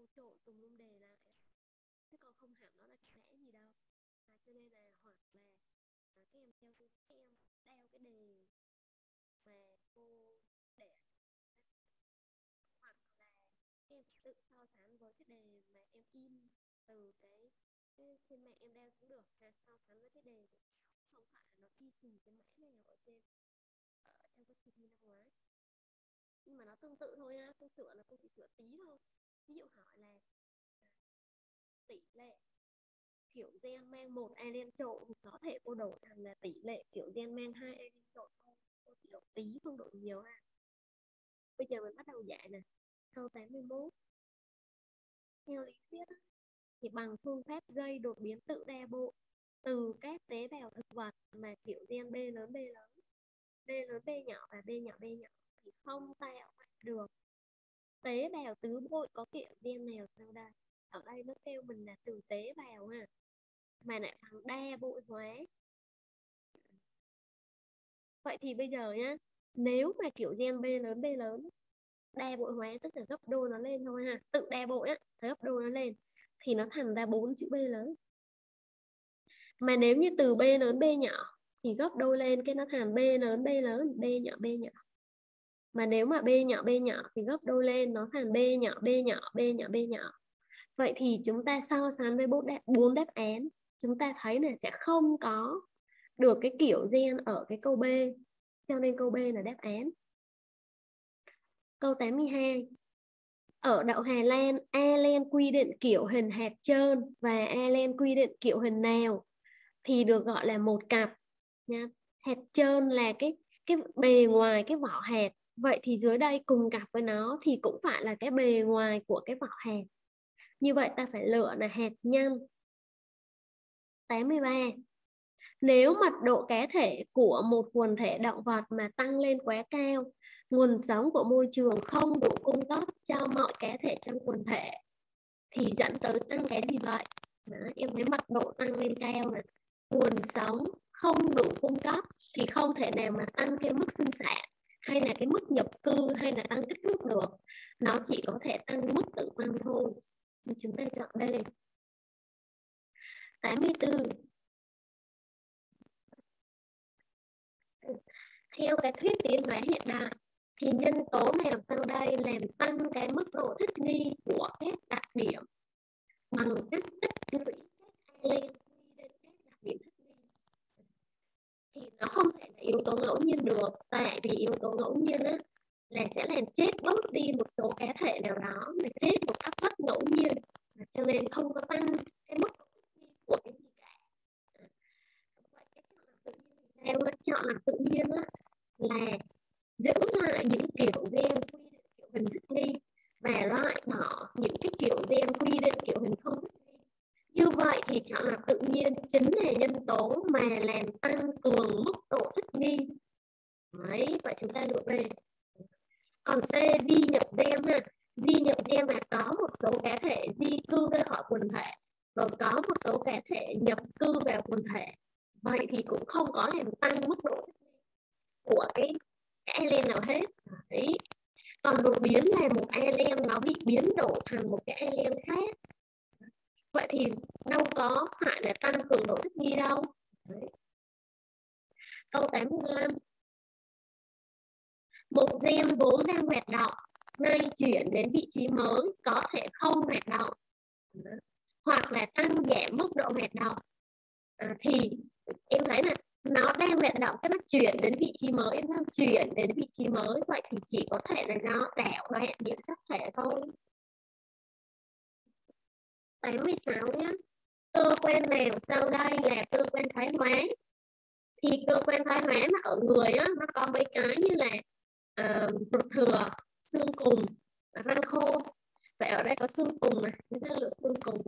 cô trộn tùm lum đề lại, chứ còn không hẳn nó là cái vẽ gì đâu. Cho nên là hoặc là các em đeo cái đề mà cô để, hoặc là các em tự so sánh với cái đề mà em in từ cái trên mạng em đeo cũng được, so sánh với cái đề không phải là nó y xì cái mã nào ở trong cái kỳ thi năm ngoái, nhưng mà nó tương tự thôi ha. Cô sửa là cô chỉ sửa tí thôi. Ví dụ hỏi là tỷ lệ kiểu gen mang một alien trộn thì có thể cô đổi thành là tỷ lệ kiểu gen mang hai alien trộn thôi. Cô chỉ đổi tí không đổi nhiều ha. Bây giờ mình bắt đầu giải nè. Câu 81. Theo lý thuyết thì bằng phương pháp gây đột biến tự đa bộ từ các tế bào thực vật mà kiểu gen B lớn B lớn B nhỏ và B nhỏ B nhỏ thì không tạo được tế bào tứ bội có kiểu gen nào sau đây. Ở đây nó kêu mình là từ tế bào ha, mà lại thằng đa bội hóa. Vậy thì bây giờ nhá, nếu mà kiểu gen B lớn đa bội hóa tức là gấp đôi nó lên thôi ha, tự đa bội á, gấp đôi nó lên thì nó thành ra 4 chữ B lớn. Mà nếu như từ B lớn B nhỏ thì gấp đôi lên cái nó thành B lớn B nhỏ B nhỏ. Mà nếu mà B nhỏ thì gấp đôi lên nó thành B nhỏ B nhỏ B nhỏ B nhỏ. Vậy thì chúng ta so sánh với bốn đáp án, chúng ta thấy là sẽ không có được cái kiểu gen ở cái câu B, cho nên câu B là đáp án. Câu 82. Ở đậu Hà Lan, Allen quy định kiểu hình hạt trơn và Allen quy định kiểu hình nào thì được gọi là một cặp nha. Hạt trơn là cái bề ngoài cái vỏ hạt. Vậy thì dưới đây cùng cặp với nó thì cũng phải là cái bề ngoài của cái vỏ hạt. Như vậy ta phải lựa là hạt nhân. 83. Nếu mật độ cá thể của một quần thể động vật mà tăng lên quá cao, nguồn sống của môi trường không đủ cung cấp cho mọi cá thể trong quần thể thì dẫn tới tăng cái gì vậy? Đó, em thấy mật độ tăng lên cao này, nguồn sống không đủ cung cấp thì không thể nào mà tăng cái mức sinh sản hay là cái mức nhập cư hay là tăng kích thước được, nó chỉ có thể tăng mức tử vong thôi. Nên chúng ta chọn D. 84. Theo cái thuyết tiến hóa hiện đại thì nhân tố nào sau đây làm tăng cái mức độ thích nghi của các đặc điểm bằng cách tích lũy các alien lên các đặc điểm thích nghi? Thì nó không thể là yếu tố ngẫu nhiên được, tại vì yếu tố ngẫu nhiên á, là sẽ làm chết bớt đi một số cá thể nào đó, mà chết một cách bất ngẫu nhiên, cho nên không có tăng cái mức độ thích nghi của cái gì cả. Vậy cái chọn làm tự nhiên thì sao? Chọn làm tự nhiên á, là giữ lại những kiểu gen quy định kiểu hình thích nghi và loại bỏ những cái kiểu gen quy định kiểu hình không thích nghi. Như vậy thì chọn lọc tự nhiên chính là nhân tố mà làm tăng cường mức độ thích nghi. Đấy, vậy chúng ta lựa B. Còn C, di nhập gen ha. Di nhập gen là có một số cá thể di cư ra khỏi quần thể, rồi có một số cá thể nhập cư vào quần thể. Vậy thì cũng không có làm tăng mức độ thích nghi của cái alien nào hết. Đấy. Còn đột biến là một alien nó bị biến đổi thành một cái alien khác. Vậy thì đâu có phải là tăng cường độ thích nghi đâu. Đấy. Câu 85. Một gen vốn đang hoạt động nay chuyển đến vị trí mới có thể không hoạt động hoặc là tăng giảm mức độ hoạt động, thì em thấy là nó đang hoạt động, cái nó chuyển đến vị trí mới, em đang chuyển đến vị trí mới, vậy thì chỉ có thể là nó đảo loạn nhiễm sắc thể thôi. 86 nhé. Cơ quan nào sau đây là cơ quan thoái hóa? Thì cơ quan thoái hóa mà ở người á, nó có mấy cái như là ruột thừa, xương cùng, răng khô. Vậy ở đây có xương cùng này, chúng ta lựa xương cùng.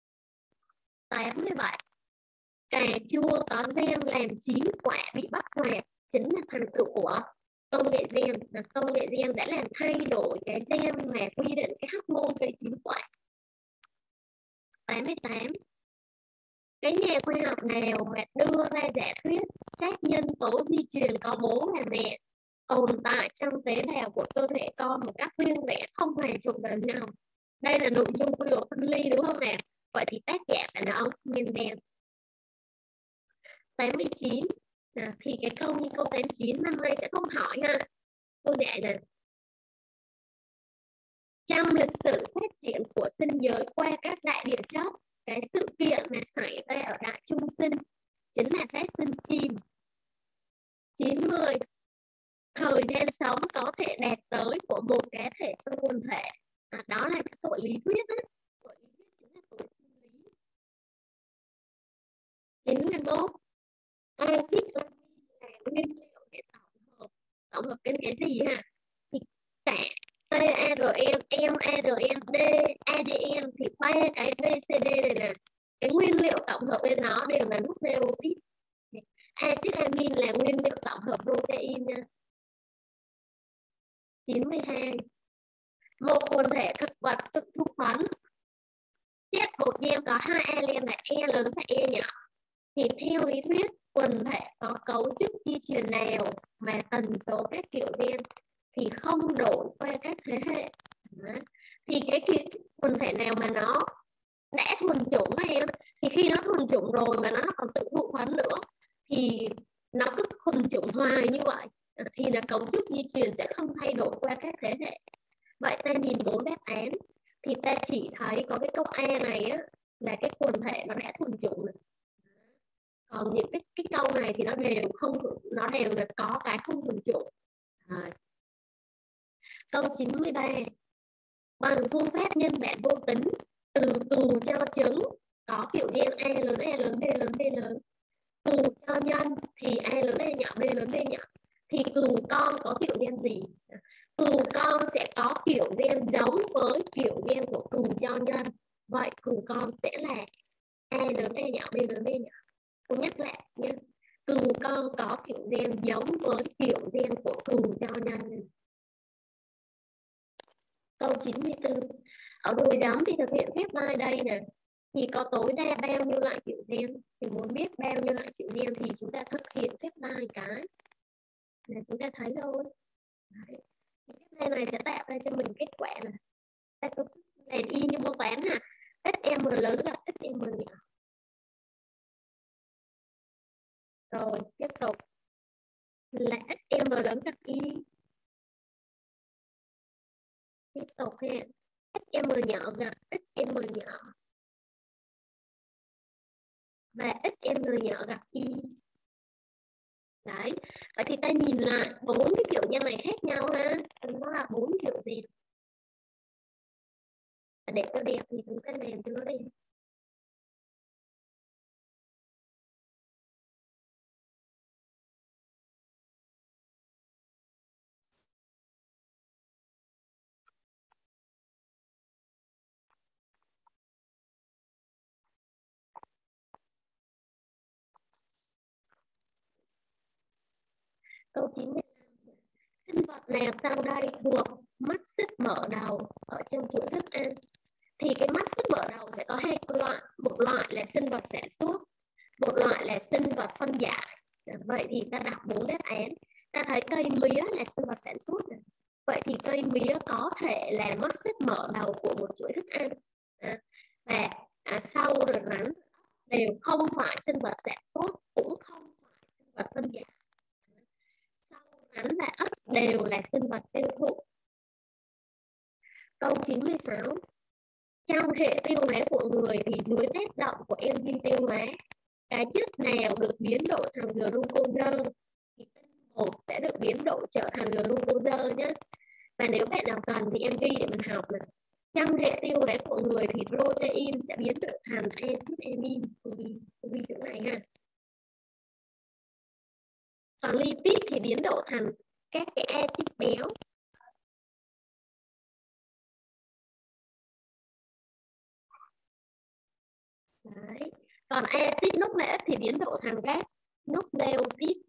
87. Cà chua có gen làm chín quả bị bắt hoạt chính là thành tựu của công nghệ gen. Công nghệ gen đã làm thay đổi cái gen mà quy định cái hormone gây chín quả. 88. Cái nhà khoa học nào mà đưa ra giả thuyết các nhân tố di truyền có bố và mẹ tồn tại trong tế bào của cơ thể con một cách riêng rẽ không hòa trộn vào nhau? Đây là nội dung quy luật phân ly đúng không nào? Vậy thì tác giả phải là ông Mendel. 89. Thì cái câu như câu 89 năm nay sẽ không hỏi ha. Cô dạy là trong lịch sử phát triển của sinh giới qua các đại địa chất, cái sự kiện mà xảy ra ở đại trung sinh chính là phát sinh chim. 90. Thời gian sống có thể đạt tới của một cá thể trong quần thể. Đó là cái tội lý thuyết đó. Tội lý thuyết chính là tội sinh lý. 91. Axit amin là nguyên liệu để tổng hợp cái gì ha? Thì cả TARM, MARM, ADN thì ba cái BCD này là cái nguyên liệu tổng hợp bên nó đều là nucleotide. Axit amin là nguyên liệu tổng hợp protein nha. 92. Một quần thể thực vật tự thu phấn chất bột gen có hai alen là E lớn và E nhỏ. Thì theo lý thuyết quần thể có cấu trúc di truyền nào mà tần số các kiểu gen thì không đổi qua các thế hệ. Thì cái quần thể nào mà nó đã thuần chủng em, thì khi nó thuần chủng rồi mà nó còn tự thụ phấn nữa thì nó cứ thuần chủng hoài như vậy thì là cấu trúc di truyền sẽ không thay đổi qua các thế hệ. Vậy ta nhìn 4 đáp án thì ta chỉ thấy có cái câu A này á, là cái quần thể nó đã thuần chủng rồi. Còn những cái câu này thì nó đều là có cái không thuần chủng. Câu 93. Bằng phương pháp nhân bản vô tính từ tù cho trứng có kiểu gen A lớn, A lớn, B lớn, B lớn. Tù cho nhân thì A lớn, A nhỏ, B lớn, B nhỏ. Thì tù con có kiểu gen gì? Tù con sẽ có kiểu gen giống với kiểu gen của tù cho nhân. Vậy tù con sẽ là A lớn, A nhỏ, B lớn, B nhỏ. Cô nhắc lại nha. Tù con có kiểu gen giống với kiểu gen của tù cho nhân. Câu 94. Ở đùi đấm thì thực hiện phép lai đây nè. Thì có tối đa bao nhiêu loại kiểu gen? Thì muốn biết bao nhiêu loại kiểu gen thì chúng ta thực hiện phép lai cái là chúng ta thấy thôi. Đấy. Phép lai này sẽ tạo ra cho mình kết quả là ta có làm y như môn toán ha. XM lớn gặp XM nhỏ. Rồi tiếp tục là XM lớn gặp y. Tiếp tục ha. XM nhỏ gặp XM nhỏ và XM nhỏ gặp y. Đấy, vậy thì ta nhìn lại 4 cái kiểu gen này khác nhau ha. Nó là 4 kiểu gì? Để cho đẹp thì chúng ta làm cho nó đẹp. Câu 95. Sinh vật nào sau đây thuộc mắt xích mở đầu ở trong chuỗi thức ăn? Thì cái mắt xích mở đầu sẽ có hai loại. Một loại là sinh vật sản xuất, một loại là sinh vật phân giải. Vậy thì ta đọc 4 đáp án. Ta thấy cây mía là sinh vật sản xuất. Vậy thì cây mía có thể là mắt xích mở đầu của một chuỗi thức ăn. Và sau rồi rắn đều không phải sinh vật sản xuất, cũng không phải sinh vật phân giải. Sau rắn và ếch đều là sinh vật tiêu thụ. Câu 96. Trong hệ tiêu hóa của người thì dưới tác động của enzyme tiêu hóa, cái chất nào được biến đổi thành glucose thì tinh bột sẽ được biến đổi trở thành glucose nhé. Và nếu bạn nào cần thì em ghi để mình học này. Trong hệ tiêu hóa của người thì protein sẽ biến đổi thành acid amin. Ghi chỗ này ha. Còn lipid thì biến đổi thành các cái acid béo. Đấy. Còn acid nucleic thì biến đổi thành các nucleotide.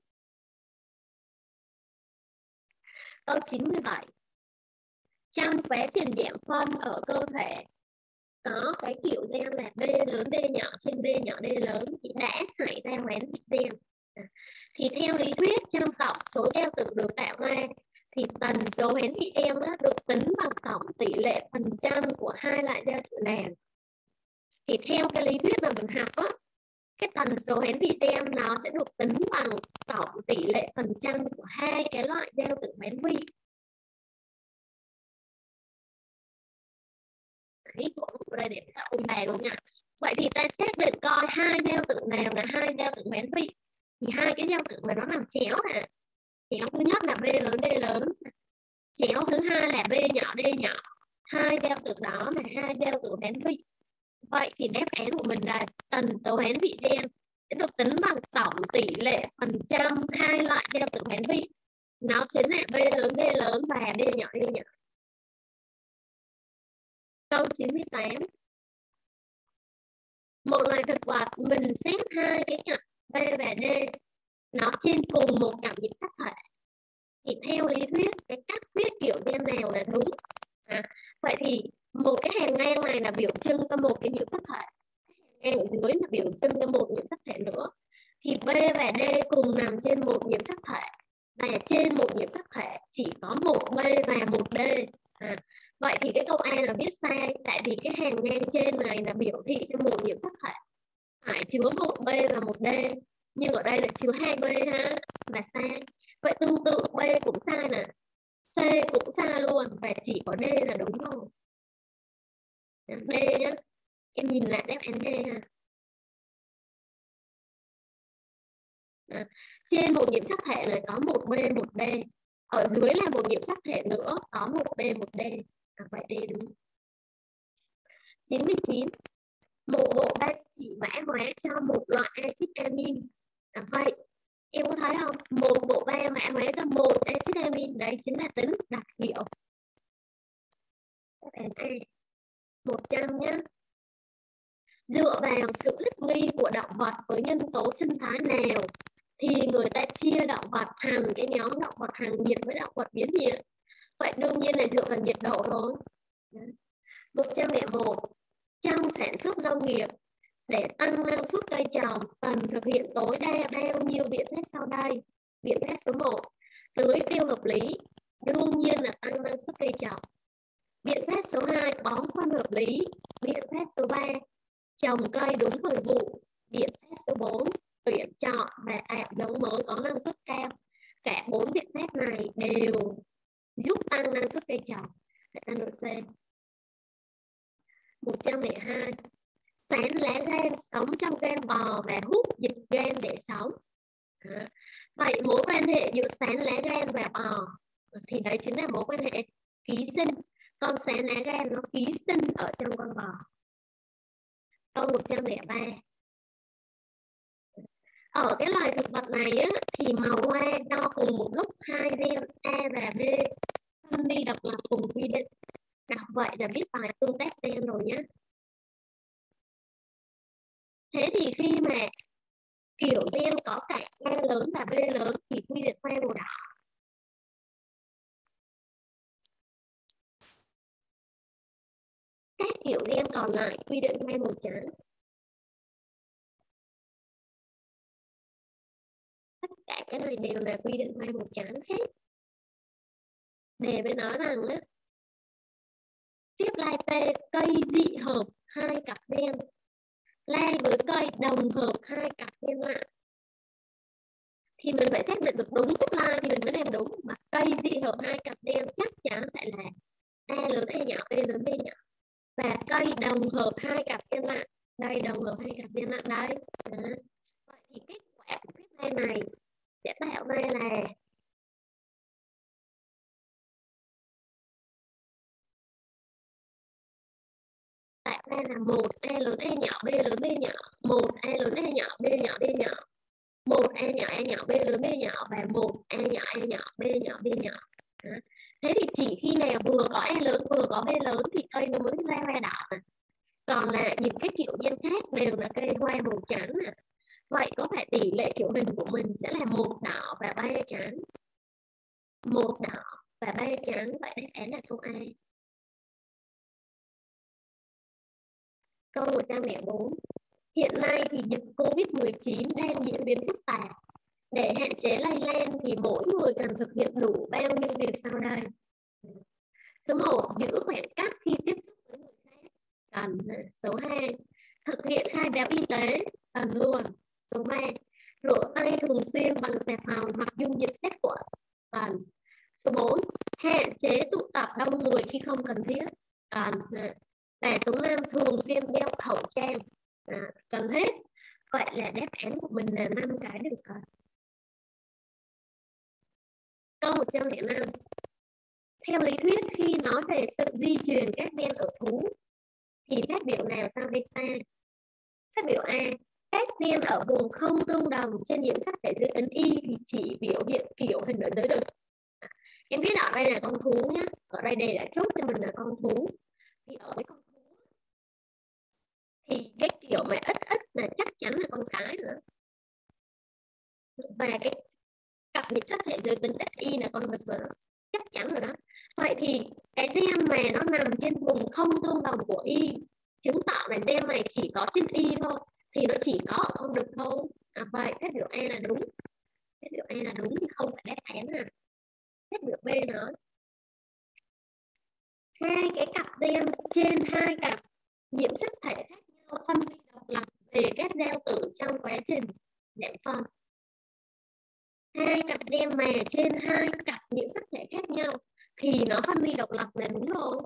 Câu 97. Trong quá trình giảm phân ở cơ thể có cái kiểu gen là D lớn D nhỏ trên D nhỏ D lớn thì đã xảy ra hoán dịch gen. Thì theo lý thuyết trong tổng số giao tử được tạo ra thì tần số hoán dịch gen được tính bằng tổng tỷ lệ phần trăm của hai hai loại giao tử nào. Thì theo cái lý thuyết mà mình học á, cái tần số hiển thị gen nó sẽ được tính bằng tổng tỷ lệ phần trăm của hai cái loại giao tử bán vị. Đấy, cũng đây để ôn bài luôn nha. Vậy thì ta xác định coi hai giao tử nào là hai giao tử bán vị. Thì hai cái giao tử mà nó nằm chéo nè. Chéo thứ nhất là B lớn D lớn. Chéo thứ hai là B nhỏ D nhỏ. Hai giao tử đó là hai giao tử bán vị. Vậy thì đáp án của mình là tần số hiển thị gen sẽ được tính bằng tổng tỷ lệ phần trăm hai loại giao tử bán vị. Nó chính là B lớn D lớn và B nhỏ D nhỏ. Câu 98. Một loài thực vật mình xếp hai cái cặp B và D nó trên cùng một cảm nhiễm sắc thể. Thì theo lý thuyết cái cách viết kiểu gen nào là đúng? Vậy thì một cái hàng ngang này là biểu trưng cho một cái nhiễm sắc thể, hàng ngang ở dưới là biểu trưng cho một nhiễm sắc thể nữa. Thì B và D cùng nằm trên một nhiễm sắc thể, và trên một nhiễm sắc thể chỉ có một B và một D. Vậy thì cái câu A là viết sai, tại vì cái hàng ngang trên này là biểu thị cho một nhiễm sắc thể phải chứa một B và một D, nhưng ở đây là chứa hai B ha, là sai. Vậy tương tự B cũng sai nè, C cũng sai luôn, và chỉ có D là đúng rồi. D nhá, em nhìn lại đáp án D ha. Trên một nhiễm sắc thể này có một B một D, ở dưới là một nhiễm sắc thể nữa có một B một D. Vậy D đúng. 99. Một bộ ba chỉ mã hóa cho một loại axit amin. Vậy em có thấy không? Một bộ ba mã hóa cho một axit amin, đấy chính là tính đặc hiệu. Đáp án A 100 nhé. Dựa vào sự thích nghi của động vật với nhân tố sinh thái nào thì người ta chia động vật thành cái nhóm động vật hàng nhiệt với động vật biến nhiệt. Vậy đương nhiên là dựa vào nhiệt độ rồi. 101. Trong sản xuất nông nghiệp, để tăng năng suất cây trồng cần thực hiện tối đa bao nhiêu biện pháp sau đây? Biện pháp số 1, tưới tiêu hợp lý, đương nhiên là tăng năng suất cây trồng. Biện pháp số 2, bón phân hợp lý. Biện pháp số 3, trồng cây đúng thời vụ. Biện pháp số 4, tuyển chọn và tạo giống mới có năng suất cao. Cả 4 biện pháp này đều giúp tăng năng suất cây trồng. Đáp án C. 102. Sán lá gan sống trong gan bò và hút dịch gan để sống. Vậy mối quan hệ giữa sán lá gan và bò thì đấy chính là mối quan hệ ký sinh. Con sán lá gan nó ký sinh ở trong con bò. Câu 103. Ở cái loài thực vật này á, thì màu hoa đo cùng một lúc hai gen A và B phân đi độc lập cùng quy định. Đọc vậy là biết bài tương tác gen rồi nhé. Thế thì khi mà kiểu gen có cả A lớn và B lớn thì quy định hoa màu đỏ. Các kiểu gen còn lại quy định hoa màu trắng. Tất cả cái này đều là quy định hoa màu trắng hết. Đề mới nói rằng á, tiếp lai tê cây dị hợp hai cặp gen lai với cây đồng hợp hai cặp gen lại, thì mình phải xác định được đúng tiếp lai thì mình mới làm đúng. Mà cây dị hợp hai cặp gen chắc chắn phải là A lớn A nhỏ B lớn B nhỏ. Và cây đồng hợp hai cặp gen lại, đây đồng hợp hai cặp gen lại đây. Vậy thì kết quả của tiếp lai này sẽ tạo ra là một A lớn A nhỏ B lớn B nhỏ, một A lớn A nhỏ B nhỏ D nhỏ, một A nhỏ B lớn B nhỏ, và một A nhỏ B nhỏ D nhỏ. Thế thì chỉ khi nào vừa có A lớn vừa có B lớn thì cây nó mới ra hoa đỏ. Còn là những cái kiểu gen khác đều là cây hoa màu trắng. Vậy có phải tỷ lệ kiểu hình của mình sẽ là một đỏ và ba trắng? Một đỏ và ba trắng, vậy đáp án là câu A. Câu 104. Hiện nay thì dịch Covid-19 đang diễn biến phức tạp. Để hạn chế lây lan thì mỗi người cần thực hiện đủ bao nhiêu việc sau đây? Số 1, giữ khoảng cách khi tiếp xúc với người khác. Số 3, rửa tay thường xuyên bằng xà phòng hoặc dung dịch sát khuẩn. Số 4, hạn chế tụ tập đông người khi không cần thiết. Và số 5, thường xuyên đeo khẩu trang. Cần hết. Vậy là đáp án của mình là 5 cái được cần. Câu 105. Theo lý thuyết, khi nói về sự di truyền các gen ở thú thì phát biểu nào sau đây sai? Phát biểu A, các gen ở vùng không tương đồng trên nhiễm sắc thể giới tính Y thì chỉ biểu hiện kiểu hình ở giới đực. Em biết ở đây là con thú nhé, ở đây đề đã chốt cho mình là con thú. Thì ở với con thú thì cái kiểu mà ít là chắc chắn là con cái nữa. Và cái cặp nhiễm sắc thể giới tính Y là con vật vợ, chắc chắn rồi đó. Vậy thì cái gen mà nó nằm trên vùng không tương đồng của Y chứng tỏ là gen này chỉ có trên Y thôi, thì nó chỉ có ở con đực thôi. Vậy phát biểu A là đúng. Phát biểu A là đúng thì không phải đáp án nào. Phát biểu B nói hai cái cặp gen trên hai cặp nhiễm sắc thể khác nhau phân ly độc lập về các giao tử trong quá trình dạng phân. Hai cặp gen mà trên hai cặp nhiễm sắc thể khác nhau thì nó phân ly độc lập là đúng rồi.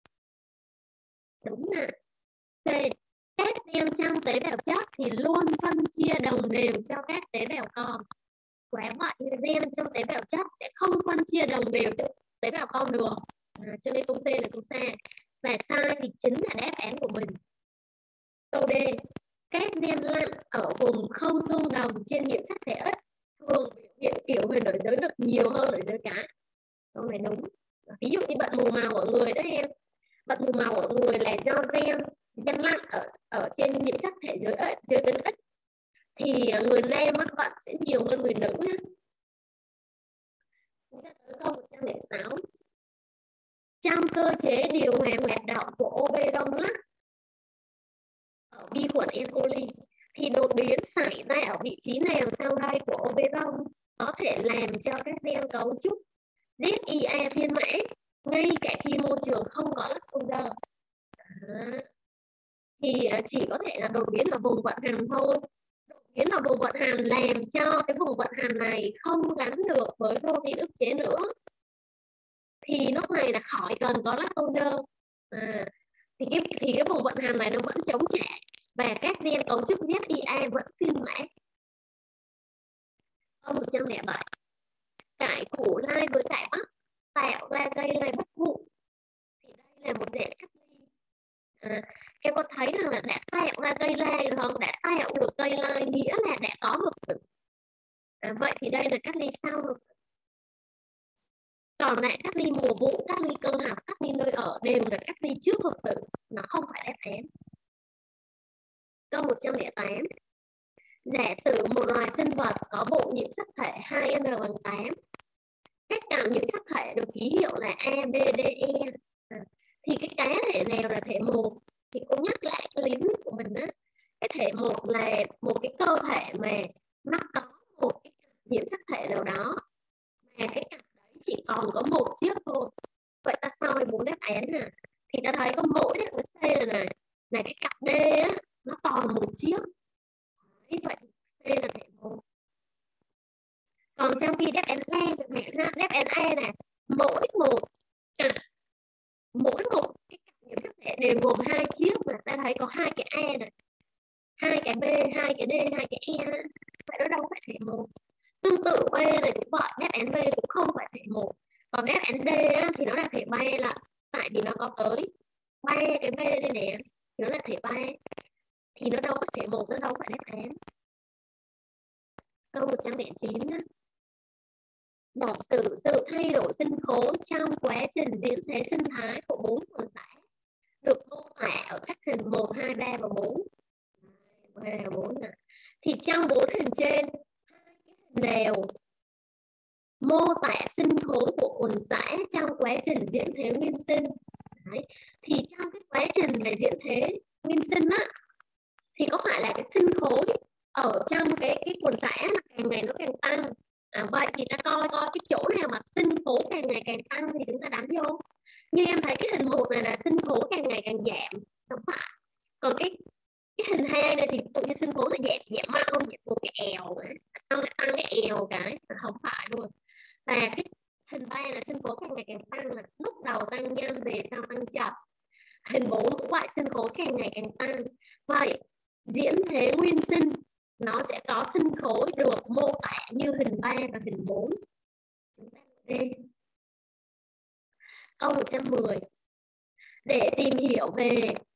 Đúng nè. Về các gen trong tế bào chất thì luôn phân chia đồng đều cho các tế bào con. Quả vậy gen trong tế bào chất sẽ không phân chia đồng đều cho tế bào con được. Cho nên câu C là câu sai. Và sai thì chính là đáp án của mình. Câu D, các gen lặn ở vùng không tương đồng trên nhiễm sắc thể ít thường biểu hiện kiểu hình ở giới đực nhiều hơn ở giới cá. Câu này đúng. Ví dụ như bệnh mù màu ở người đó em. Bệnh mù màu ở người là do gen lặn ở trên nhiễm sắc thể giới tính ít, thì người nam mắc bệnh sẽ nhiều hơn người nữ nhé. Chúng ta tới câu 106. Trong cơ chế điều hòa hoạt động của oberon lắc ở vi khuẩn E. coli thì đột biến xảy ra ở vị trí nào sau đây của oberon có thể làm cho các gen cấu trúc ZIA phiên mã ngay cả khi môi trường không có lactose. Thì chỉ có thể là đột biến ở vùng vận hành thôi. Đột biến ở vùng vận hành làm cho cái vùng vận hành này không gắn được với protein ức chế nữa, thì lúc này là khỏi cần có lactose. Thì cái vùng vận hành này nó vẫn chống trả và các gen cấu trúc ZIA vẫn phiên mã. Câu 107. Cải củ lai với cải bắp tạo ra cây lai bất vụ thì đây là một dạng cách ly. Em có thấy rằng là đã tạo ra cây lai được không? Đã tạo được cây lai nghĩa là đã có hợp tử. Vậy thì đây là cách ly sau hợp tử. Còn lại cách ly mùa vụ, cách ly cơ học, cách ly nơi ở đều là cách ly trước hợp tử. Nó không phải đáp án. Câu 108. Giả sử một loài sinh vật có bộ nhiễm sắc thể 2N bằng 8. Các cặp nhiễm sắc thể được ký hiệu là A, B, D, E. Thì cái cá thể nào là thể 1? Thì cô nhắc lại cái lý thuyết của mình đó. Cái thể 1 là một cái cơ thể mà nó có một cái nhiễm sắc thể nào đó, mà cái cặp đấy chỉ còn có một chiếc thôi. Vậy ta soi 4 đáp án nè, thì ta thấy có mỗi đáp án C này là cái cặp D á, nó còn một chiếc. Vậy C là thể 1. Còn trong khi đáp án A chẳng hạn, đáp án A là mỗi một cái cặp nhiễm sắc thể đều gồm 2 chiếc, mà ta thấy có 2 cái A này, 2 cái B, 2 cái D, 2 cái E. Vậy nó đâu phải thể 1. Tương tự B này cũng vậy, đáp án B cũng không phải thể 1. Còn đáp án D á, thì nó là thể 3 là tại vì nó có tới 3 cái B đây nè, nó là thể 3. Thì nó đâu có thể 1, nó đâu phải đáp án. Câu 109 á. Một sự thay đổi sinh khối trong quá trình diễn thế sinh thái của 4 quần xã được mô tả ở các hình 1, 2, 3 và 4. 3 và 4 nè. Thì trong 4 hình trên, hai cái hình đều mô tả sinh khối của quần xã trong quá trình diễn thế nguyên sinh. Đấy. Thì trong cái quá trình mà diễn thế nguyên sinh á, thì có phải là cái sinh khối ở trong cái quần xã là càng ngày nó càng tăng. Vậy thì ta coi cái chỗ nào mà sinh khối càng ngày càng tăng thì chúng ta đánh vô. Như em thấy cái hình 1 này là sinh khối càng ngày càng giảm, đúng phải. Còn cái hình 2 này thì tự nhiên sinh khối là giảm mau, giảm một cái eo ấy, xong lại tăng cái eo cái, không phải luôn. Và cái hình 3 là sân khấu càng ngày càng tăng, là lúc đầu tăng nhanh về sau tăng chậm. Hình 4 cũng vậy, sân khấu càng ngày càng tăng. Vậy diễn thế nguyên sinh nó sẽ có sân khấu được mô tả như hình 3 và hình 4. Đây. Câu 110. Để tìm hiểu về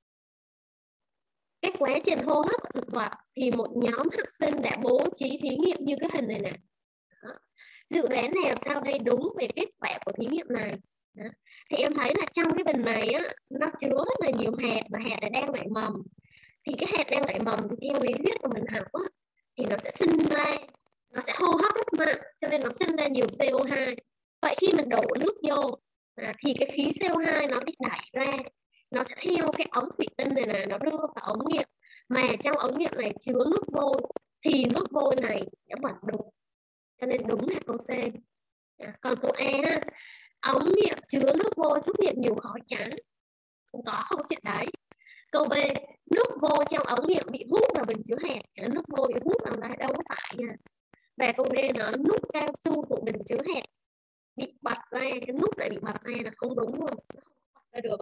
các quá trình hô hấp của thực vật thì một nhóm học sinh đã bố trí thí nghiệm như cái hình này nè. Dự đoán nào sau đây đúng về kết quả của thí nghiệm này? Đó. Thì em thấy là trong cái bình này á, nó chứa rất là nhiều hạt và hạt đã đang nảy mầm. Thì cái hạt đang nảy mầm thì theo lý thuyết của mình học á, thì nó sẽ sinh ra, nó sẽ hô hấp rất mạnh, cho nên nó sinh ra nhiều CO2. Vậy khi mình đổ nước vô thì cái khí CO2 nó bị đẩy ra, nó sẽ theo cái ống thủy tinh này nè, nó đưa vào ống nghiệm, mà trong ống nghiệm này chứa nước vôi, thì nước vôi này sẽ vẫn đục, cho nên đúng là câu C. Còn câu E, ống nghiệm chứa nước vôi xuất hiện nhiều khói trắng, không có chuyện đấy. Câu B, nước vôi trong ống nghiệm bị hút vào bình chứa hạt, nước vôi bị hút vào đây đâu có phải nha. Và câu D nó nút cao su của bình chứa hạt bị bật ra, cái nút này bị bật ra là không đúng luôn, nó không bật ra được.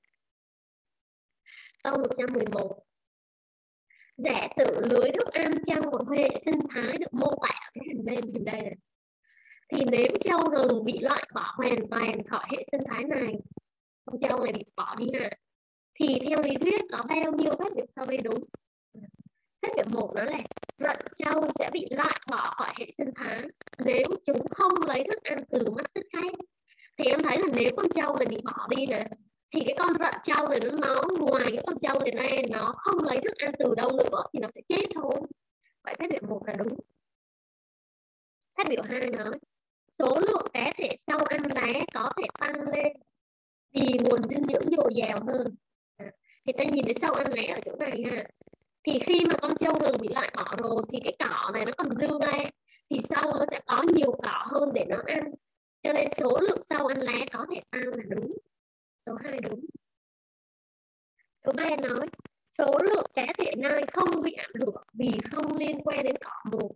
Câu 111. Giả sử lưới thức ăn trong một hệ sinh thái được mô tả cái hình bên hình đây này. Thì nếu trâu rừng bị loại bỏ hoàn toàn khỏi hệ sinh thái này, con trâu này bị bỏ đi hả? Thì theo lý thuyết có bao nhiêu phát biểu sau đây đúng? Phát biểu 1 đó là rận trâu sẽ bị loại bỏ khỏi hệ sinh thái nếu chúng không lấy thức ăn từ mắt xích khác. Thì em thấy là nếu con trâu này bị bỏ đi nè, thì cái con rận trâu này nó ngoài cái con trâu này ra, nó không lấy thức ăn từ đâu nữa thì nó sẽ chết thôi. Vậy phát biểu 1 là đúng. Phát biểu 2 nói số lượng cá thể sâu ăn lá có thể tăng lên vì nguồn dinh dưỡng dồi dào hơn. Thì ta nhìn thấy sâu ăn lá ở chỗ này ha. Thì khi mà con trâu rừng bị loại bỏ rồi thì cái cỏ này nó còn dư ra, thì sâu nó sẽ có nhiều cỏ hơn để nó ăn, cho nên số lượng sâu ăn lá có thể tăng là đúng. Số 2 đúng. Số 3 nói số lượng cá thể nai không bị ảnh hưởng vì không liên quan đến cỏ mồi.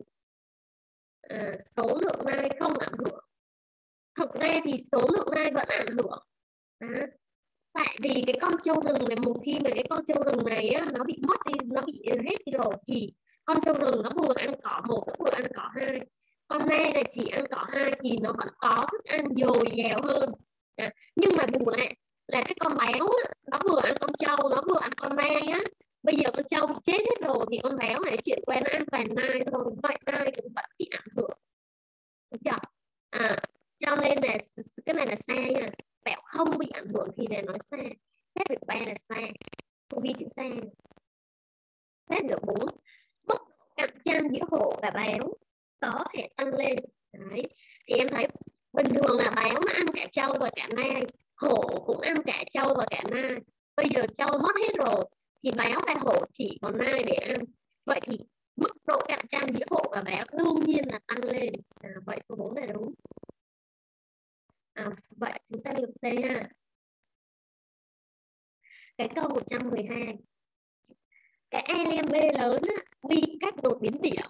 Số lượng nai không ảnh hưởng. Thực ra thì số lượng nai vẫn ảnh hưởng. Tại vì cái con trâu rừng này, một khi mà cái con trâu rừng này á, nó bị mất đi, nó bị hết đi rồi, thì con trâu rừng nó vừa ăn cỏ 1, nó vừa ăn cỏ 2. Con nai này chỉ ăn cỏ 2 thì nó vẫn có thức ăn dồi dào hơn. Nhưng mà bù lại là cái con béo á, nó vừa ăn con trâu, nó vừa ăn con nai á. Bây giờ con trâu bị chết hết rồi thì con béo này chuyển qua nó ăn toàn nai thôi, vậy nai cũng vẫn bị ảnh hưởng. Được chưa? Cho nên là cái này là sai nha. Béo không bị ảnh hưởng thì là nói sai. Phát biểu 3 là sai, không ghi chữ sai. Phát biểu 4, mức độ cạnh tranh giữa hổ và béo có thể tăng lên. Đấy. Thì em thấy bình thường là béo nó ăn cả trâu và cả nai, hổ cũng ăn cả trâu và cả nai. Bây giờ trâu mất hết rồi thì béo và hổ chỉ còn nai để ăn. Vậy thì mức độ cạnh tranh giữa hổ và béo đương nhiên là tăng lên. Vậy số 4 là đúng. Vậy chúng ta được C ha. Cái câu 112. Cái alien B lớn ghi các đột biến điểm.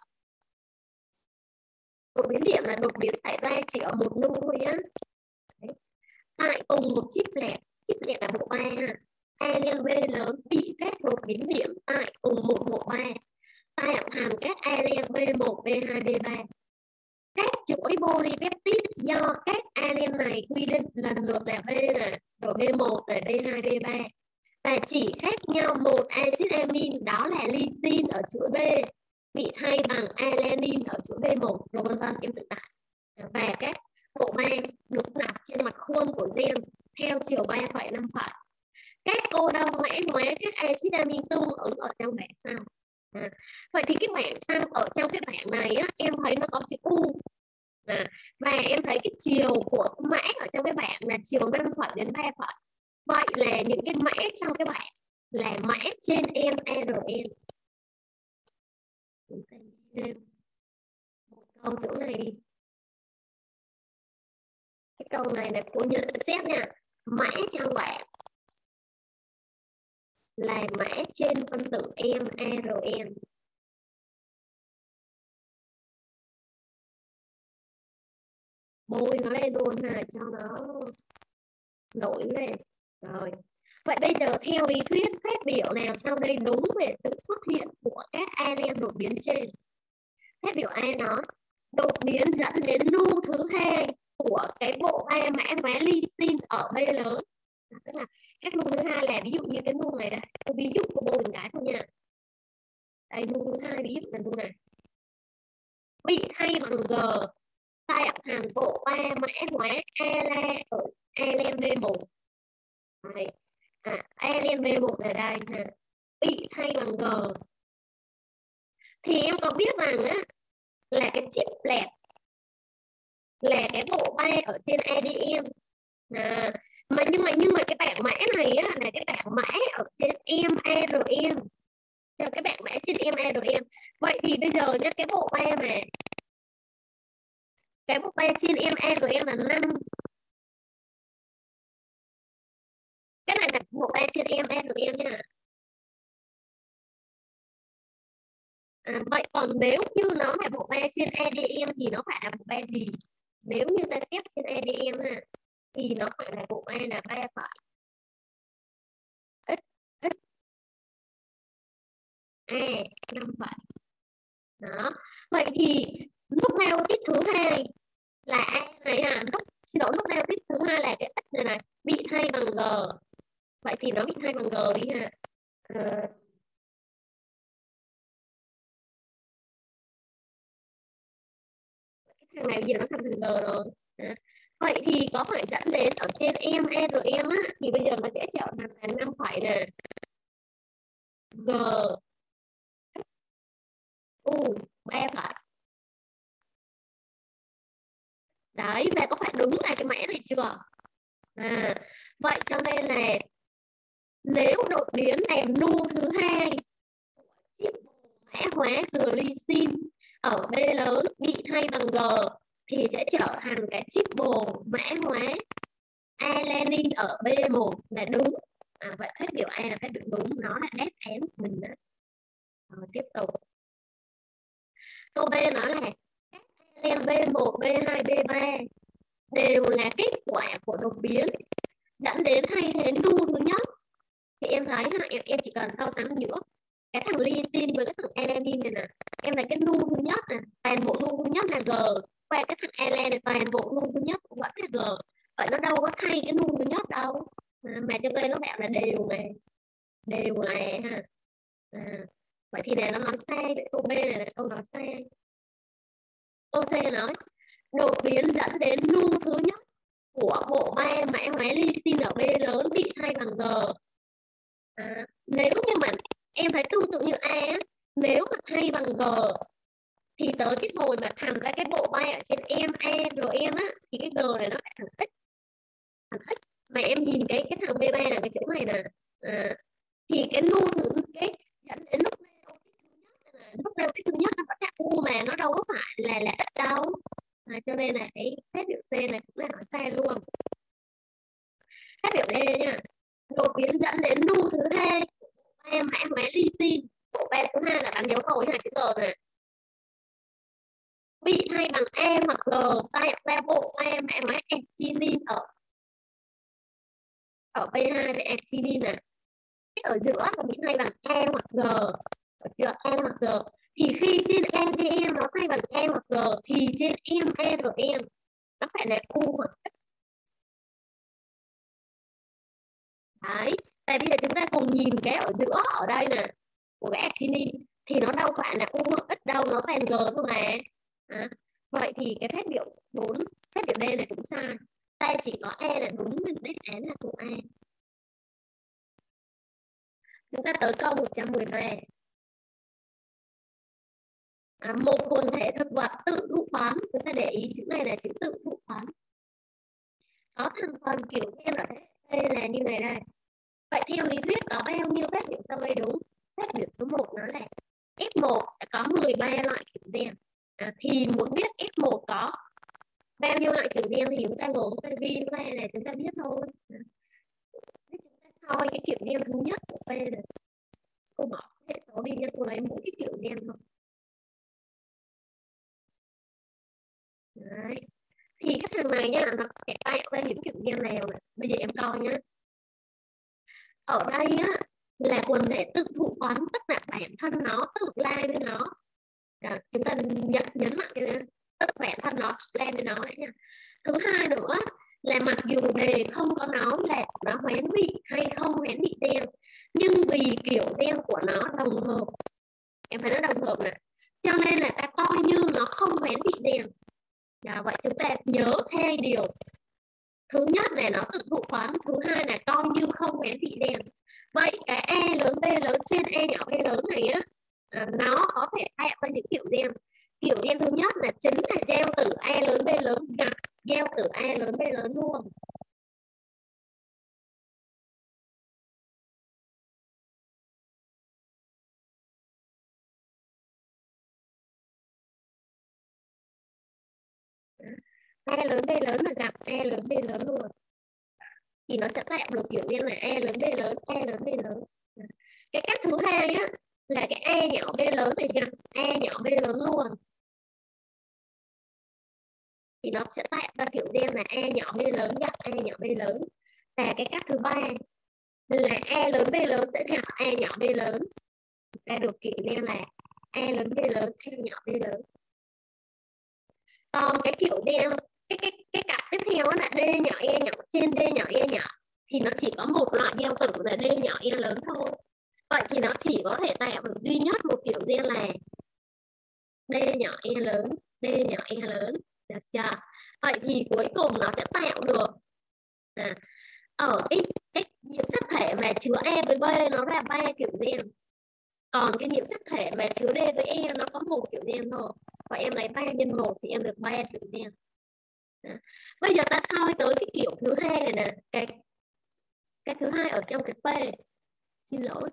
Đột biến điểm là đột biến xảy ra chỉ ở một nơi thôi nhá. Tại cùng một chip lẹt là bộ 3. Alien B lớn bị các đột biến điểm tại cùng một bộ 3 tạo thành các alien B1, B2, B3. Các chuỗi polypeptide do các alien này quy định lần lượt là B này, rồi B1, rồi B2, B3. Và chỉ khác nhau một axit amin, đó là lysine ở chuỗi B bị thay bằng alanine ở chuỗi B1, rồi vân vân, em tự tải. Và các bộ mang được đặt trên mặt khuôn của gen theo chiều 3,5 phẩy. Các cô đông mã hóa các axit amin tương ứng ở trong bảng sau. Vậy thì cái bảng sau ở trong cái bảng này á, em thấy nó có chữ U. Và em thấy cái chiều của mã ở trong cái bảng là chiều 5 phẩy đến 3 phẩy. Vậy là những cái mã trong cái bảng là mã trên mRN. Một câu chỗ này đi. Cái câu này là cô nhận xét nha. Mã trong bảng là mã trên phân tử mRN. bôi nó lên luôn cho nó nổi lên. Rồi, vậy bây giờ theo lý thuyết phép biểu nào sau đây đúng về sự xuất hiện của các alen đột biến trên? Phép biểu A nói đột biến dẫn đến nu thứ hai của cái bộ ba mã hóa lysine ở B lớn. Tức là các nu thứ hai là ví dụ như cái nu này, ví dụ của bôi cái thôi nha. Đây nu thứ hai ví dụ là nu này bị thay bằng G tạo thành bộ ba mã hóa alen B1. Alen B1 ở đây bị thay bằng G thì em có biết rằng á, là cái chip lẹt là cái bộ ba ở trên ADN nhưng mà cái bảng mã này á, là cái bảng mã ở trên mRNA, cho cái bảng mã trên mRNA. Vậy thì bây giờ nhá, cái bộ ba trên mRNA là 5, cái này là bộ ba trên mRNA nha. Vậy còn nếu như nó là bộ ba trên ADN thì nó phải là bộ ba gì? Nếu như ta xét trên ADN thì nó phải là bộ ba là 3 phải x x a 5 phải. Đó. Vậy thì lúc nào tích thứ hai là a này xin lỗi, lúc nào tích thứ hai là cái x này bị thay bằng g. Vậy thì nó bị thay bằng g đi thằng này bây giờ nó thành thành g rồi. Vậy thì có phải dẫn đến ở trên mRM thì bây giờ nó sẽ trở thành 5 phải nè, g u 3 phải. Đấy, và có phải đúng là cái mã này chưa? Vậy cho nên là nếu đột biến làm nu thứ hai chip mã hóa glycine ở B lớn bị thay bằng G thì sẽ trở thành cái chip bồ mã hóa alanine ở B1 là đúng. Vậy phép biểu A là phép biểu đúng, nó là đáp án của mình đó. Tiếp tục câu B nói là các alen B1, B2, B3 đều là kết quả của đột biến dẫn đến thay thế nu thứ nhất. Thì em thấy em chỉ cần so sánh giữa cái thằng lysine với cái thằng alanine này nè, em thấy cái nu thứ nhất này, toàn bộ nu thứ nhất là g, và cái thằng alanine này toàn bộ nu thứ nhất cũng vẫn là g. Vậy nó đâu có thay cái nu thứ nhất đâu, mà trong đây nó bảo là đều này, đều là vậy thì này nó nói sai. Câu B này là câu nói sai. Câu C nói đột biến dẫn đến nu thứ nhất của bộ ba mã hóa lysine ở B lớn bị thay bằng g. Nếu như mà em thấy tương tự như A, nếu mà thay bằng G thì tới cái hồi mà thành ra cái bộ bay ở trên mRN thì cái G này nó phải thành x. Mà em nhìn cái thằng B3 là cái chữ này nè, thì cái nu thứ cái dẫn đến lúc đầu cái thứ nhất nó vẫn là u mà nó đâu có phải là x đâu. Cho nên là cái phép biểu C này cũng là nói sai luôn. Phép biểu D nha, đột biến dẫn đến nu thứ hai em mã hóa lysine, bộ ba thứ hai là đánh dấu câu hai chữ G này bị thay bằng E hoặc G tạo ra bộ ba mã hóa arginine ở B2 là arginine này. Cái ở giữa là bị thay bằng E hoặc G, ở chưa, E hoặc G. Thì khi trên ADN nó thay bằng E hoặc G thì trên mRNA nó phải là U hoặc X. Đấy, tại bây giờ chúng ta cùng nhìn cái ở giữa ở đây nè của cái arginine thì nó đâu phải là U hoặc X đâu, nó thành G thôi mà. Vậy thì cái phép biểu 4, phép biểu D này cũng sai. Ta chỉ có E là đúng, mình đáp án là câu A. Chúng ta tới câu 113. Một quần thể thực vật tự thụ phấn, chúng ta để ý chữ này là chữ tự thụ phấn, có thành phần kiểu gen ở đây là như này đây. Vậy theo lý thuyết có bao nhiêu phép biểu sau đây đúng? Phép biểu số 1 nó là F1 sẽ có 13 loại kiểu gen. Thì muốn biết F1 có bao nhiêu loại kiểu gen thì chúng ta ngồi chúng ta ghi ra này, chúng ta biết thôi. Chúng ta soi cái kiểu gen thứ nhất của P này, cô bỏ hệ số đi nha, cô lấy mỗi cái kiểu gen thôi. Đấy. Thì cái thằng này nhá, nó sẽ tạo ra những kiểu gen nào này. Bây giờ em coi nhá. Ở đây á là quần thể tự thụ toán, tức là bản thân nó tự lai với nó. Chúng ta nhấn mạnh cái tức bản thân nó lai với nó đấy nha. Thứ hai nữa là mặc dù đề không có nó là nó hoán vị hay không hoán vị gen, nhưng vì kiểu gen của nó đồng hợp, em phải nói đồng hợp này, cho nên là ta coi như nó không hoán vị gen. Vậy chúng ta nhớ hai điều. Thứ nhất là nó tự thụ toán, thứ hai là coi như không hoán vị gen. Vậy cái E lớn B lớn trên E nhỏ B lớn này á, nó có thể tạo ra những kiểu gen. Kiểu gen thứ nhất là chính là gieo từ E lớn B lớn gặp gieo từ E lớn B lớn luôn. E lớn B lớn là gặp E lớn B lớn luôn, thì nó sẽ tạo được kiểu gen là E lớn B lớn, E lớn B lớn. Cái cách thứ hai á là cái E nhỏ B lớn này gặp E nhỏ B lớn luôn, thì nó sẽ tạo ra kiểu gen là E nhỏ B lớn gặp E nhỏ B lớn. Và cái cách thứ ba là E lớn B lớn sẽ gặp E nhỏ B lớn, ra được kiểu gen là E lớn B lớn, E nhỏ B lớn. Còn cái kiểu gen cái cặp tiếp theo là D nhỏ E nhỏ trên D nhỏ E nhỏ, thì nó chỉ có một loại gieo tử là D nhỏ E lớn thôi. Vậy thì nó chỉ có thể tạo được duy nhất một kiểu gen là D nhỏ E lớn, D nhỏ E lớn, được chưa? Vậy thì cuối cùng nó sẽ tạo được ở cái nhiễm sắc thể mà chứa E với B nó ra 3 kiểu gen. Còn cái nhiễm sắc thể mà chứa D với E nó có một kiểu gen thôi. Vậy em lấy 3 nhân 1 thì em được 3 kiểu gen. Bây giờ ta soi tới cái kiểu thứ hai này nè, cái thứ hai ở trong cái P. Xin lỗi.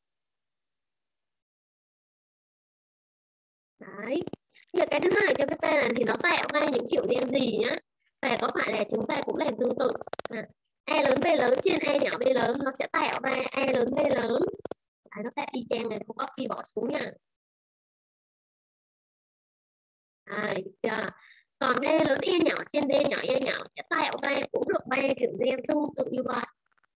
Đấy. Bây giờ cái thứ hai trong cái P này thì nó tạo ra những kiểu gen gì nhá? Và có phải là chúng ta cũng làm tương tự. E lớn B lớn trên E nhỏ B lớn nó sẽ tạo ra E lớn B lớn. Nó tạo y chang này, không copy bỏ xuống nha. Còn D lớn E nhỏ trên D nhỏ E nhỏ sẽ tạo ra cũng được 3 kiểu gen tương tự như vậy.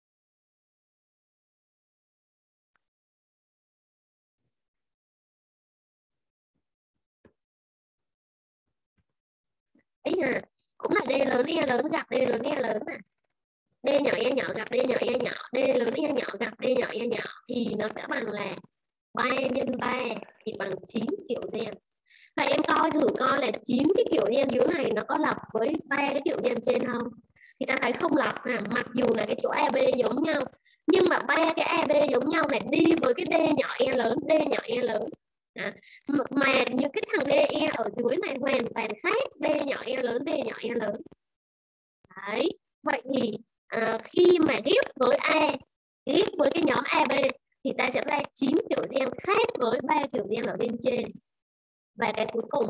Đấy nha, cũng là D lớn E lớn gặp D lớn E lớn nè, D nhỏ E nhỏ gặp D nhỏ E nhỏ, D lớn E nhỏ gặp D nhỏ E nhỏ, thì nó sẽ bằng là 3 nhân 3 thì bằng 9 kiểu gen. Vậy em coi thử coi là 9 cái kiểu gen dưới này nó có lặp với 3 cái kiểu gen trên không? Thì ta thấy không lặp, mặc dù là cái chỗ AB giống nhau, nhưng mà 3 cái AB giống nhau này đi với cái D nhỏ E lớn, D nhỏ E lớn. Mà những cái thằng DE ở dưới này hoàn toàn khác, D nhỏ E lớn, D nhỏ E lớn. Đấy. Vậy thì khi mà ghép với A, ghép với cái nhóm AB thì ta sẽ ra 9 kiểu gen khác với 3 kiểu gen ở bên trên. Và cái cuối cùng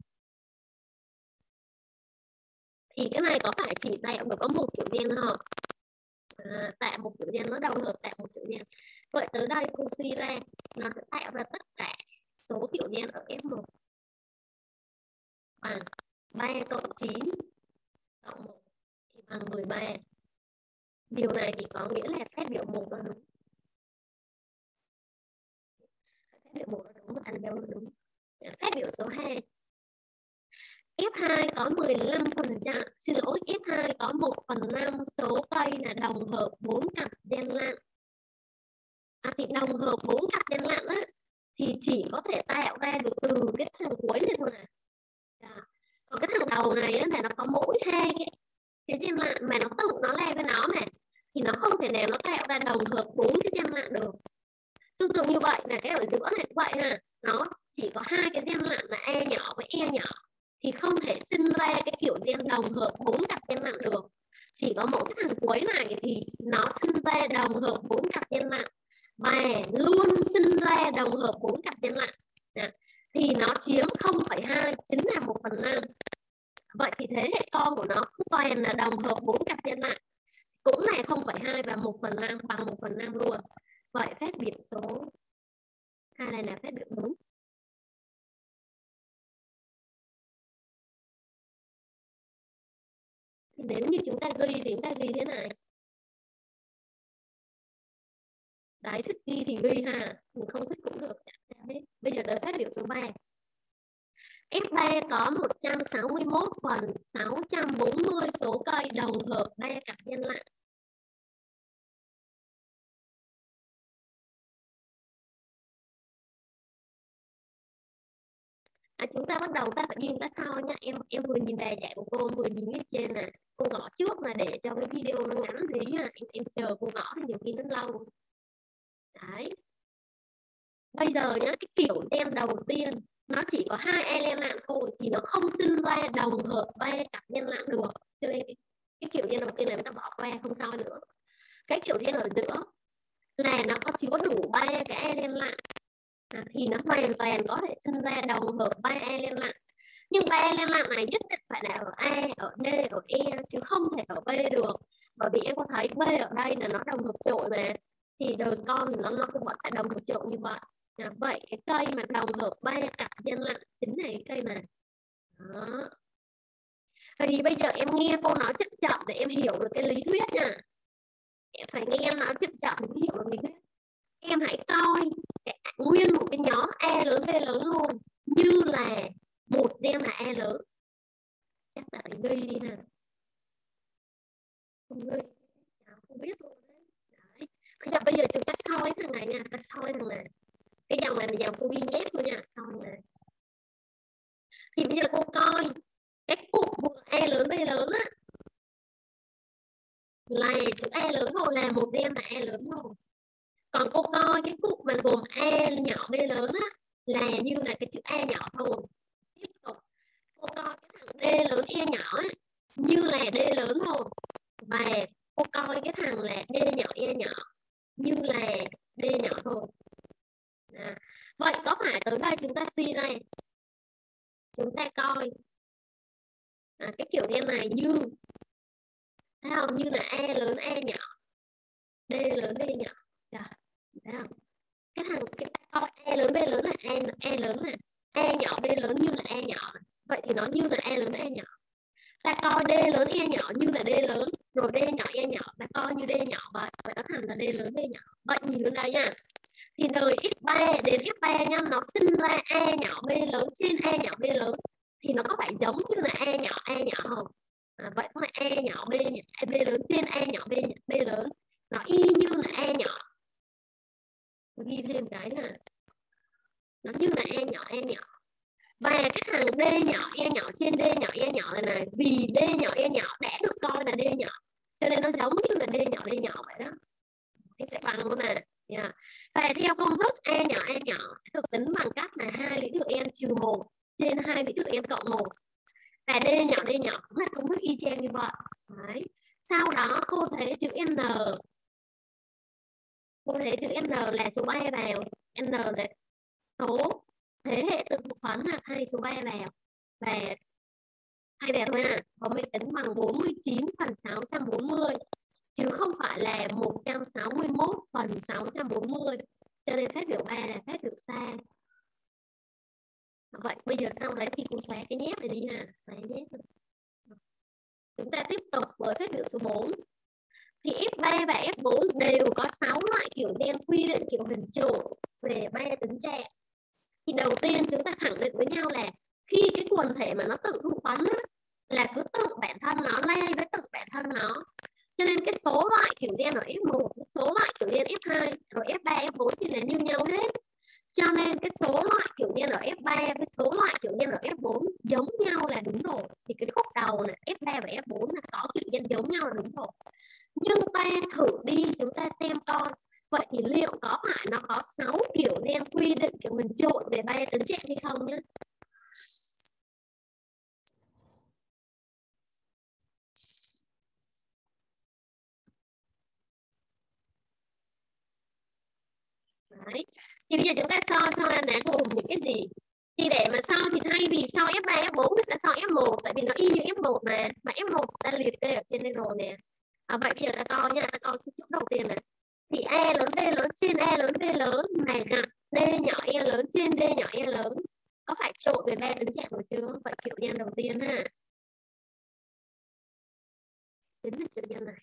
thì cái này có phải chỉ tạo được có một kiểu gen không? Tạo một kiểu gen nó đồng hợp tạo một kiểu gen. Vậy tới đây cô suy ra nó sẽ tạo ra tất cả số kiểu gen ở F1 bằng 3 cộng 9 cộng 1 thì bằng 13. Điều này thì có nghĩa là phép biểu 1 là đúng. Phép biểu 1 là đúng, thành đâu là đúng. Phép biểu số 2. F2 có 15%, xin lỗi, F2 có 1/5 số cây là đồng hợp 4 cặp gen lặng. Thì đồng hợp 4 cặp gen lặng á, thì chỉ có thể tạo ra được từ cái thằng cuối này thôi à. Còn cái thằng đầu này á, là nó có mỗi hai cái gen lặng mà nó tự nó lên với nó mà, thì nó không thể nào nó tạo ra đồng hợp 4 cái gen lặng được. Tương tự như vậy là cái ở giữa này cũng vậy ha, nó chỉ có hai cái gen lặng là E nhỏ với E nhỏ, thì không thể sinh ra cái kiểu gen đồng hợp 4 cặp gen lặng được. Chỉ có mỗi cái thằng cuối này thì nó sinh ra đồng hợp 4 cặp gen lặng, và luôn sinh ra đồng hợp 4 cặp gen lặng, thì nó chiếm 0,2, chính là 1/5. Vậy thì thế hệ con của nó toàn là đồng hợp 4 cặp gen lặng, cũng là 0,2 và 1/5 bằng 1/5 luôn. Vậy phép biểu số 2 này là phép biểu đúng. Nếu như chúng ta ghi thì chúng ta ghi thế này. Đấy, thích ghi thì ghi ha, mình không thích cũng được. Bây giờ tới phát biểu số 3. F3 có 161 phần 640 số cây đồng hợp 3 cặp nhân lặng. Chúng ta bắt đầu ta phải ghi ta sau nhá. Em vừa nhìn bài dạy của cô, vừa nhìn viết trên nè. Cô gõ trước mà để cho cái video nó ngắn tí nha. Em chờ cô gõ thì nhiều khi nó lâu. Đấy. Bây giờ nhá, cái kiểu gen đầu tiên nó chỉ có 2 element thôi thì nó không sinh ra đồng hợp 3 cặp nhân lặng được. Cho nên cái kiểu gen đầu tiên này chúng ta bỏ qua, không sao nữa. Cái kiểu gen ở giữa là nó có chứa đủ 3 cái element thì nó hoàn toàn có thể sinh ra đồng hợp 3 element. Nhưng 3 element này nhất định phải là ở A, ở D, ở E chứ không thể ở B được. Bởi vì em có thấy B ở đây là nó đồng hợp trội mà, thì đời con nó cũng vẫn phải đồng hợp trội như vậy. Vậy cái cây mà đồng hợp 3 cặp nhân lặng chính là cái cây này. Đó. Thì bây giờ em nghe cô nói chậm chậm để em hiểu được cái lý thuyết nha. Em phải nghe em nói chậm chậm để hiểu được lý thuyết. Em hãy coi nguyên một cái nhóm A lớn B lớn luôn như là một gen là A lớn. Chắc là phải ghi đi nè. Không ghi không biết luôn đấy. Bây giờ chúng ta soi thằng này nha, ta soi thằng này. Cái dòng này là dòng cô ghi nhét luôn nha, soi này. Thì bây giờ cô coi cái cục vừa A lớn B lớn á là chữ A lớn thôi, là một gen là A lớn thôi. Còn cô coi cái cục mà gồm A nhỏ B lớn á là như là cái chữ A nhỏ thôi. Tiếp tục cô coi cái thằng D lớn E nhỏ á, như là D lớn thôi. Và cô coi cái thằng là D nhỏ E nhỏ như là D nhỏ thôi. Vậy có phải tới đây chúng ta suy ra, chúng ta coi cái kiểu gen này như thấy không, như là A lớn A nhỏ, D lớn D nhỏ. Thấy không? Cái thằng coi A lớn B lớn là A lớn là A nhỏ B lớn như là A nhỏ. Vậy thì nó như là A lớn A nhỏ. Ta coi D lớn E nhỏ như là D lớn, rồi D nhỏ E nhỏ ta coi như D nhỏ vậy, vậy nó thành là D lớn D nhỏ. Vậy nhìn lên đây nha. Thì đời x3 đến f3 nha, nó sinh ra A nhỏ B lớn trên A nhỏ B lớn thì nó có phải giống như là A nhỏ không? Vậy có phải A nhỏ B lớn trên A nhỏ B lớn, nó y như là A nhỏ. Ghi thêm cái này, nó như là E nhỏ. Và cái thằng D nhỏ E nhỏ trên D nhỏ E nhỏ này vì D nhỏ E nhỏ đã được coi là D nhỏ cho nên nó giống như là D nhỏ vậy đó. Em sẽ bằng luôn nè. Yeah. Và theo công thức E nhỏ sẽ được tính bằng cách là 2 lý thuyết N trừ 1 trên 2 lý thuyết N cộng 1. Và D nhỏ cũng là công thức y chang như vậy. Đấy. Sau đó cô thấy chữ N. Cô thấy chữ N là số 3 vào. N là số thế hệ tự thuộc phấn là thay số 3 vào. Và thay vào nha, có mới tính bằng 49 phần 640 chứ không phải là 161 phần 640. Cho nên phát biểu 3 là phát biểu sai. Vậy bây giờ sau đấy thì cô xóa cái nhép này đi ha. Xóa nhép. Chúng ta tiếp tục với phát biểu số 4. Thì F3 và F4 đều có 6 loại kiểu gen quy định kiểu hình trụ về 3 tính trạng. Thì đầu tiên chúng ta khẳng định với nhau là khi cái quần thể mà nó tự thụ phấn là cứ tự bản thân nó lây với tự bản thân nó. Cho nên cái số loại kiểu gen ở F1, số loại kiểu gen F2, rồi F3, F4 thì là như nhau hết. Cho nên cái số loại kiểu gen ở F3 với số loại kiểu gen ở F4 giống nhau là đúng rồi. Thì cái khúc đầu này F3 và F4 là có kiểu gen giống nhau là đúng rồi. Nhưng ta thử đi chúng ta xem coi, vậy thì liệu có phải nó có 6 kiểu gen quy định kiểu mình trộn về 3 tính trạng hay không nhé? Đấy. Thì bây giờ chúng ta so là gồm những cái gì? Thì để mà so thì thay vì so F3, F4 thì ta so F1, tại vì nó y như F1 mà F1 ta liệt kê ở trên đây rồi nè. Vậy bây giờ ta coi nha, ta coi cái chữ đầu tiên này. Thì E lớn D lớn trên E lớn D lớn này gặp D nhỏ E lớn trên D nhỏ E lớn. Có phải trộn về 3 tính trạng rồi chưa? Vậy kiểu gen đầu tiên ha. chính là kiểu gen này.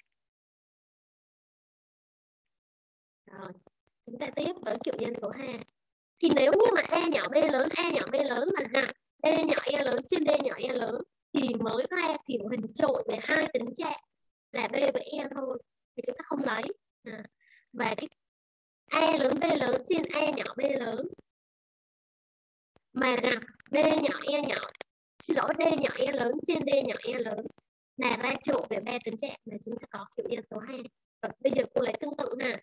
Rồi, chúng ta tiếp với kiểu gen số 2. Thì nếu như mà E nhỏ B lớn là D nhỏ E lớn trên D nhỏ E lớn thì mới ra kiểu hình trội về hai tính trạng là B với E thôi, thì chúng ta không lấy. Và cái E lớn B lớn trên E nhỏ B lớn mà gặp D nhỏ E nhỏ, xin lỗi, D nhỏ E lớn trên D nhỏ E lớn là ra trội về ba tính trạng, là chúng ta có kiểu gen số 2. Và bây giờ cô lấy tương tự ha.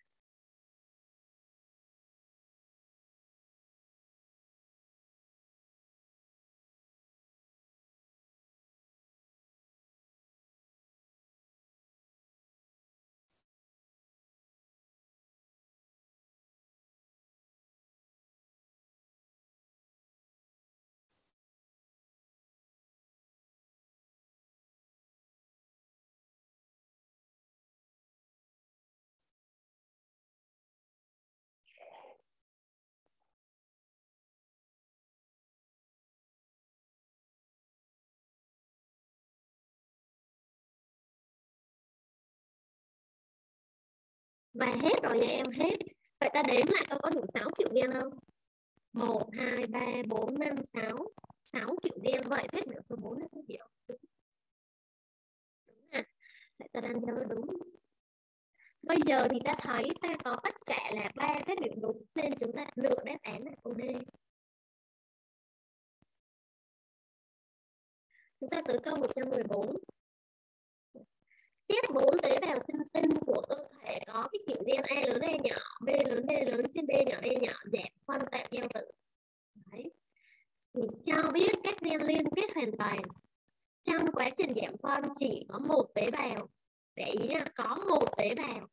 Và hết rồi nha em, hết. Vậy ta đếm lại có đủ 6 kiểu gen không? 1, 2, 3, 4, 5, 6. 6 kiểu gen. Vậy phép biểu số 4 là số kiểu. Đúng à? Vậy ta đang nhớ đúng. Bây giờ thì ta thấy ta có tất cả là 3 phép biểu đúng, nên chúng ta lựa đáp án là câu D. Chúng ta tới câu 114. Xét 4 tế bào sinh tinh của cơ thể có cái kiểu gen A lớn A nhỏ, B lớn D lớn trên B nhỏ D nhỏ, giảm phân tạo giao tử. Đấy. Cho biết các gen liên kết hoàn toàn. Trong quá trình giảm phân chỉ có một tế bào, để ý nha, có một tế bào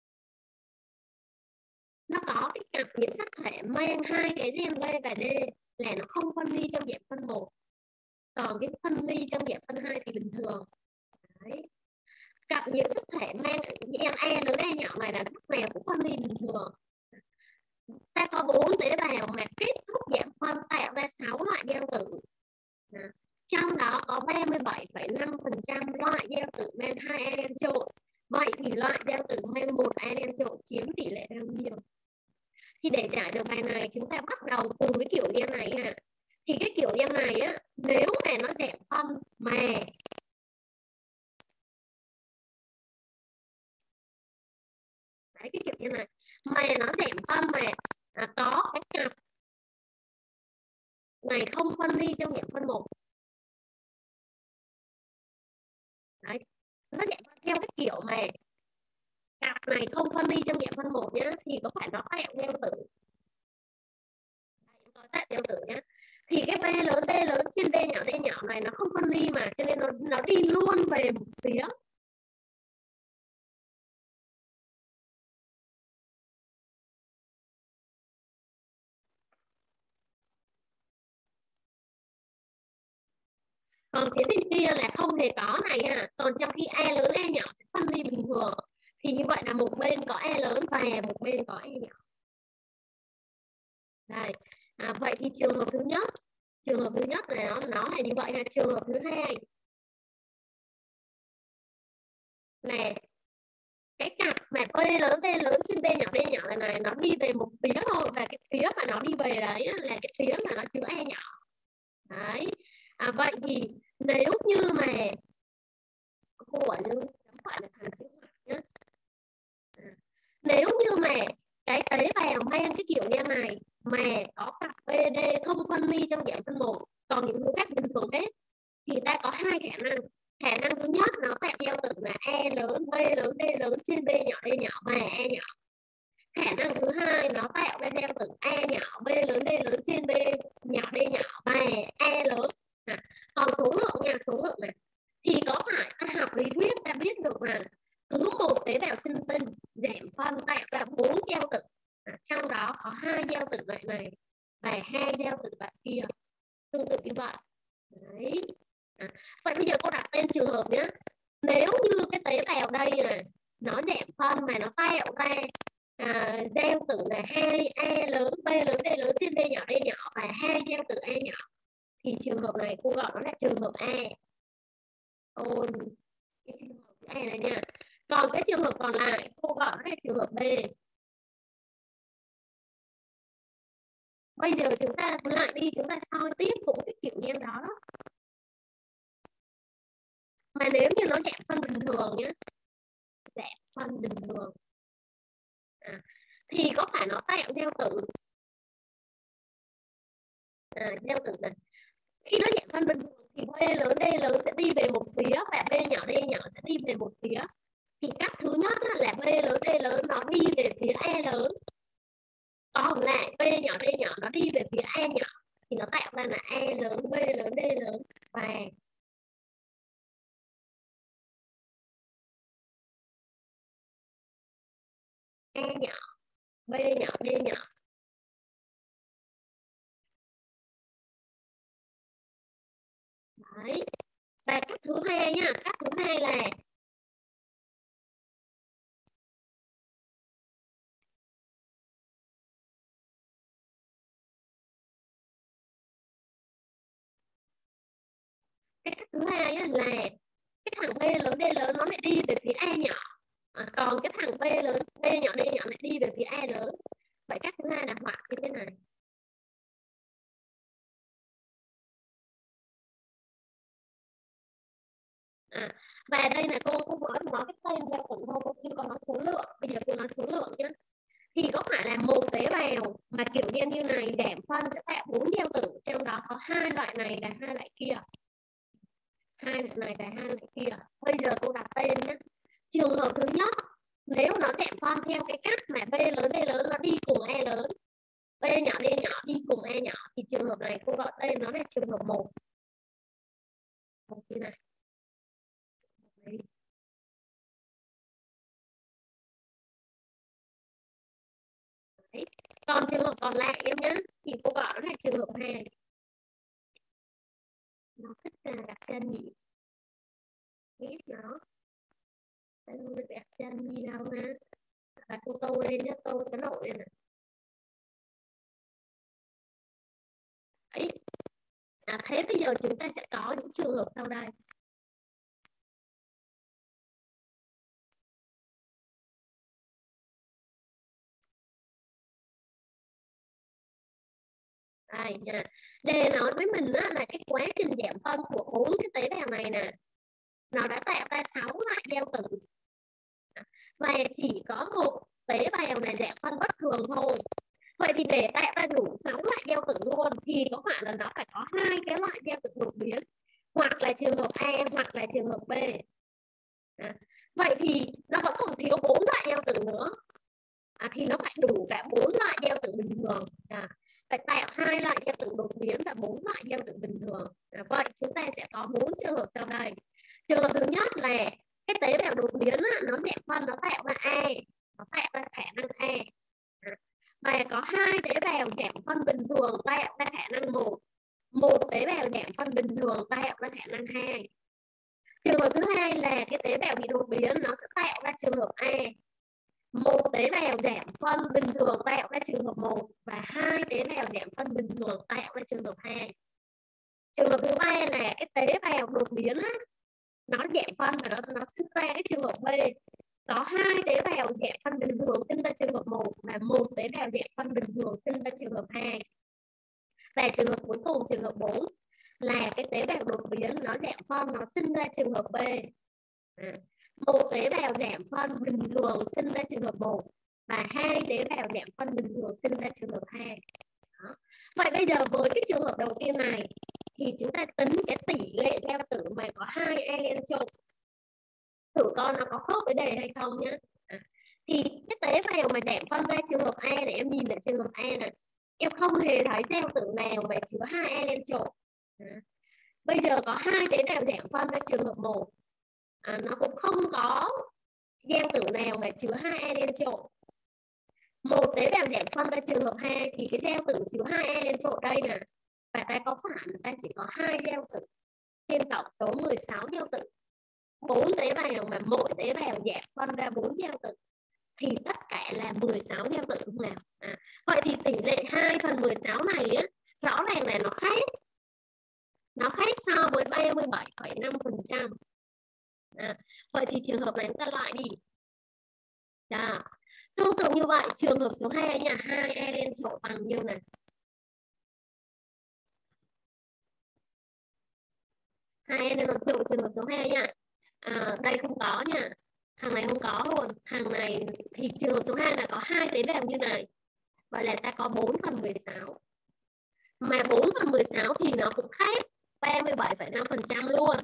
nó có cái cặp nhiễm sắc thể mang hai cái gen B và D, là nó không phân ly trong dạng phân 1, còn cái phân ly trong dạng phân 2 thì bình thường. Đấy. Cặp nhiễm sắc thể mang gen A lớn A nhỏ này là lúc nào cũng phân ly bình thường. Ta có 4 tế bào mà kết thúc giảm phân tạo ra 6 loại giao tử. Trong đó có 37,5% loại giao tử mang 2 alen trộn. Vậy thì loại giao tử mang 1 alen trộn chiếm tỷ lệ bao nhiêu? Thì để giải được bài này chúng ta bắt đầu từ cái kiểu gen này ha. Thì cái kiểu gen này á, nếu mà nó giảm phân mà đấy, cái kiểu gen này mà nó giảm phân mà có cái cặp này không phân ly trong dạng phân 1. Đấy. Nó giảm theo cái kiểu mà cặp này không phân ly trong dạng phân 1 nhá, thì có phải nó tạo giao tử. Nó tạo giao tử nhá. Thì cái B lớn trên D nhỏ này nó không phân ly mà, cho nên nó đi luôn về một phía. Còn phía bên kia là không hề có này ha. Còn trong khi A lớn A nhỏ sẽ phân ly bình thường, thì như vậy là một bên có A lớn và một bên có A nhỏ. Đây. Vậy thì trường hợp thứ nhất là nó là như vậy ha. Trường hợp thứ hai là cái cặp mà B lớn trên D nhỏ này nó đi về một phía thôi, và cái phía mà nó đi về đấy là cái phía mà nó chứa A nhỏ. Đấy. Vậy thì nếu như mà cô gọi như chấm gọi là thành chữ ngoặc nhé. Nếu như mà cái tế bào mang cái kiểu gen này mà có cặp BD không phân ly trong dạng phân 1, còn những thứ khác bình thường hết, thì ta có hai khả năng. Khả năng thứ nhất nó tạo giao tử là E lớn B lớn D lớn trên B nhỏ D nhỏ và E nhỏ. Khả năng thứ hai nó tạo ra giao tử E nhỏ B lớn D lớn trên B nhỏ D nhỏ và E lớn. Còn số lượng này thì có phải ta học lý thuyết ta biết được là cứ một tế bào sinh tinh giảm phân tạo ra 4 giao tử, trong đó có 2 giao tử loại này và 2 giao tử loại kia, tương tự như vậy. Đấy. Vậy bây giờ cô đặt tên trường hợp nhé. Nếu như cái tế bào đây là nó giảm phân mà nó tạo ra giao tử là 2 A lớn B lớn D lớn trên D nhỏ và 2 giao tử A nhỏ, thì trường hợp này cô gọi nó là trường hợp A. Ôn cái trường hợp E này nha. Còn cái trường hợp còn lại cô gọi nó là trường hợp B. Bây giờ chúng ta lại đi, chúng ta soi tiếp cũng cái kiểu như đó. Mà nếu như nó dạng phân bình thường nhé, dạng phân bình thường thì có phải nó tạo gieo tử? Gieo tử này, khi nó dạng phân bình thường thì B lớn D lớn sẽ đi về một phía và B nhỏ D nhỏ sẽ đi về một phía. Thì cách thứ nhất là B lớn D lớn nó đi về phía E lớn, còn lại B nhỏ D nhỏ nó đi về phía E nhỏ, thì nó tạo ra là E lớn B lớn D lớn và E nhỏ B nhỏ D nhỏ. Đấy. Và cách thứ hai nha, cách thứ hai là cái cách thứ hai là cái thằng B lớn D lớn nó lại đi về phía E nhỏ, còn cái thằng B lớn B nhỏ D nhỏ lại đi về phía E lớn. Vậy cách thứ hai là hoặc như thế này. Và đây là cô nói cái tên ra tổng thôi, cô chưa có nói số lượng. Bây giờ cô nói số lượng nhé. Thì có phải là một tế bào mà kiểu như này giảm phân sẽ tạo 4 gieo tử, trong đó có 2 loại này và 2 loại kia, 2 loại này và 2 loại kia. Bây giờ cô đặt tên nhé. Trường hợp thứ nhất, nếu nó giảm phân theo cái cách mà B lớn D lớn nó đi cùng E lớn, B nhỏ D nhỏ đi cùng E nhỏ, thì trường hợp này cô gọi tên nó là trường hợp 1. Một như này. Đấy. Đấy. Còn trường hợp còn lại em nhé, thì cô gọi nó là trường hợp 2. Nó thích đặt chân nhỉ, biết nó đặt chân gì đâu ha. Và cô tô lên nhé, tô cái nội này. Đấy. Thế bây giờ chúng ta sẽ có những trường hợp sau đây. Đây nha. Đề nói với mình là cái quá trình giảm phân của 4 cái tế bào này nè, nó đã tạo ra 6 loại gieo tử, và chỉ có một tế bào này giảm phân bất thường thôi. Vậy thì để tạo ra đủ 6 loại gieo tử luôn thì có phải là nó phải có 2 cái loại gieo tử đột biến, hoặc là trường hợp A hoặc là trường hợp B. Vậy thì nó vẫn còn thiếu 4 loại gieo tử nữa, thì nó phải đủ cả 4 loại gieo tử bình thường, phải tạo 2 loại gieo tử đột biến và 4 loại gieo tử bình thường. Vậy chúng ta sẽ có 4 trường hợp sau đây. Trường hợp thứ nhất là cái tế bào đột biến nó giảm phân, nó tạo ra A, nó tạo ra khả năng A, và có 2 tế bào giảm phân bình thường tạo ra khả năng 1, một tế bào giảm phân bình thường tạo ra khả năng 2. Trường hợp thứ hai là cái tế bào bị đột biến nó sẽ tạo ra trường hợp A, một tế bào giảm phân bình thường tạo ra trường hợp 1 và 2 tế bào giảm phân bình thường tạo ra trường hợp 2. Trường hợp thứ ba là cái tế bào đột biến nó giảm phân và nó sinh ra cái trường hợp B, có 2 tế bào giảm phân bình thường sinh ra trường hợp 1 và một tế bào giảm phân bình thường sinh ra trường hợp 2. Và trường hợp cuối cùng, trường hợp 4 là cái tế bào đột biến nó giảm phân nó sinh ra trường hợp B, một tế bào giảm phân bình thường sinh ra trường hợp 1 và 2 tế bào giảm phân bình thường sinh ra trường hợp 2. Đó. Vậy bây giờ với cái trường hợp đầu tiên này thì chúng ta tính cái tỷ lệ gieo tử mà có 2 alien trộn, thử con nó có khớp với đề hay không nhé. Thì cái tế bào mà giảm phân ra trường hợp A này, em nhìn ở trường hợp A này, em không hề thấy gieo tử nào mà chứa 2 alien trộn. Bây giờ có 2 tế bào giảm phân ra trường hợp 1, nó cũng không có gieo tử nào mà chứa 2 alien trộn. Một tế bào giảm phân ra trường hợp 2 thì cái gieo tử chứa 2 alien trộn đây nè, và ta có phải ta chỉ có 2 gieo tử trên tổng số 16 gieo tử. 4 tế bào mà mỗi tế bào giảm phân ra 4 gieo tử thì tất cả là 16 gieo tử không nào. Vậy thì tỷ lệ 2/16 này rõ ràng là nó khác so với 37,5%. Vậy thì trường hợp này chúng ta loại đi. Đó. Tương tự như vậy, trường hợp số 2 nha, 2e lên trộn bằng nhiêu này? 2e lên trộn trường hợp số 2 nha. Đây không có nha. Thằng này không có luôn. Thằng này thì trường hợp số 2 là có 2 tế bào như này. Vậy là ta có 4/16. Mà 4/16 thì nó cũng khác 37,5% luôn.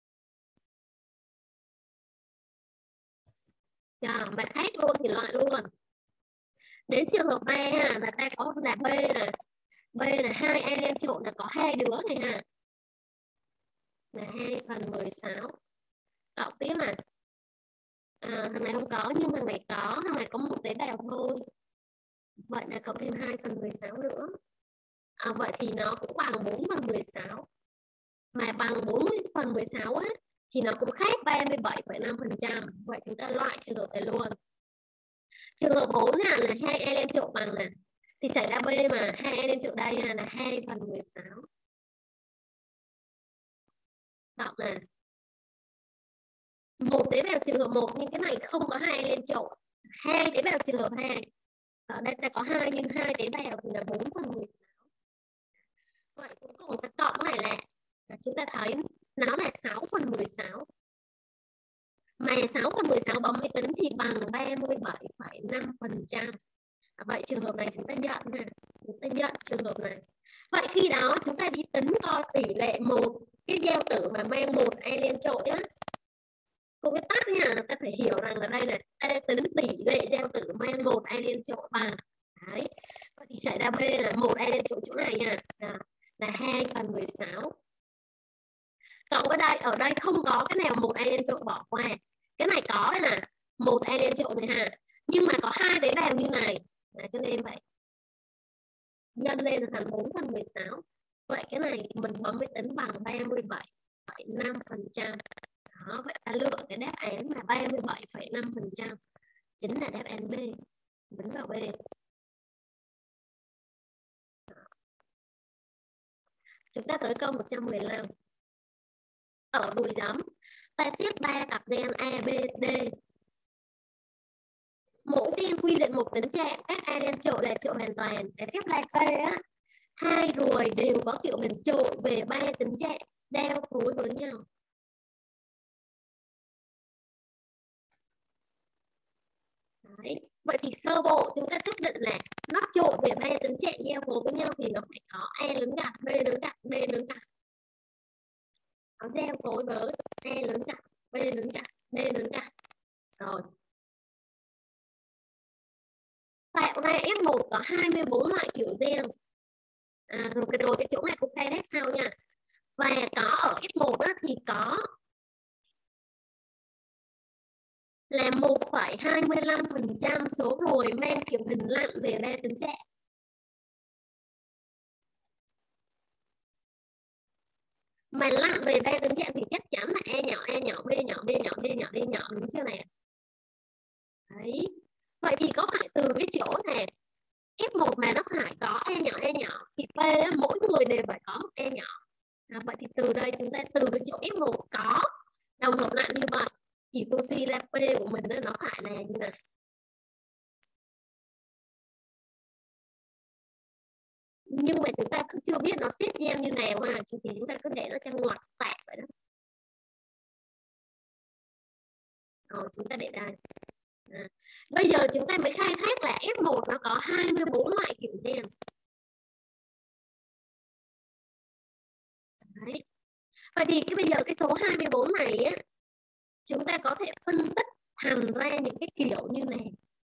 Mà khác luôn thì loại luôn. Đến trường hợp 3 là ta có là B nè. B là 2e lên trộn là có 2 đứa này ha. Là 2/16. Cộng tiếp là thằng này không có nhưng thằng này có, thằng này có một tế bào thôi. Vậy là cộng thêm 2/16 nữa. Vậy thì nó cũng bằng 4/16. Mà bằng 4/16 á thì nó cũng khác 37,5%. Vậy chúng ta loại trường hợp này luôn. Trường hợp 4 là 2e lên trộn bằng này. Thì xảy ra B mà 2e lên trộn đây là 2/16. Đọc là một tế bào trường hợp 1 nhưng cái này không có 2 lên trộn. 2 tế bào trường hợp 2. Ở đây ta có 2 nhưng 2 tế bào thì là 4/16. Vậy cuối cùng ta cộng này là chúng ta thấy nó là 6/16. Mà 6/16 bấm máy tính thì bằng 37,5%. Vậy trường hợp này chúng ta nhận nè. Chúng ta nhận trường hợp này. Vậy khi đó chúng ta đi tính coi tỷ lệ một cái gieo tử mà mang một e lên trộn nhá. Cô viết tắt nha, ta phải hiểu rằng là đây này, ta đã tính tỷ lệ gieo tử mang một e lên trộn bằng. Đấy. Vậy thì xảy ra B là một e lên trộn chỗ này nha. Là 2/16. Cộng ở đây không có cái nào một e lên trộn bỏ qua. Cái này có đây nè, một e lên trộn này ha. Nhưng mà có 2 tế bào như này. Cho nên vậy nhân lên là thành 4/16. Vậy cái này mình bấm máy tính bằng 37,5%. Đó, vậy ta lựa cái đáp án là 37,5% chính là đáp án B. Bấm vào B. Chúng ta tới câu 115. Ở đuôi giấm, ta xét 3 cặp gen A, B, D. Mỗi gen quy định một tính trạng, các A lên trộn là trộn hoàn toàn. Cái phép Laplace á, hai ruồi đều có kiểu hình trộn về 3 tính trạng đeo phối với nhau. Đấy. Vậy thì sơ bộ chúng ta xác định là nó trộn về 3 tính trạng gieo phối với nhau thì nó phải có A lớn gặp, B lớn gặp, D lớn gặp. Nó gieo phối với A lớn gặp, B lớn gặp, D lớn gặp. Rồi. Tạo ra F1 có 24 loại kiểu gen. Rồi cái chỗ này cũng khai thác sau nha. Và có ở F1 á, thì có là 1,25% số ruồi mang kiểu hình lặn về 3 tính trạng. Mà lặn về 3 tính trạng thì chắc chắn là E nhỏ, E nhỏ, B nhỏ, B nhỏ, D nhỏ, D nhỏ, đúng chưa này? Đấy. Vậy thì có phải từ cái chỗ này F1 mà nó phải có E nhỏ thì P mỗi người đều phải có một E nhỏ. Vậy thì từ đây chúng ta từ cái chỗ F1 có đồng hợp lại như vậy thì cô suy ra P của mình nó phải là như này. Nhưng mà chúng ta vẫn chưa biết nó xếp gen như nào mà thì chúng ta cứ để nó trong ngoặc tạp vậy đó. Rồi chúng ta để đây. Bây giờ chúng ta mới khai thác là F1 nó có 24 loại kiểu gen. Đấy. Vậy thì bây giờ cái số 24 này á, chúng ta có thể phân tích thành ra những cái kiểu như này.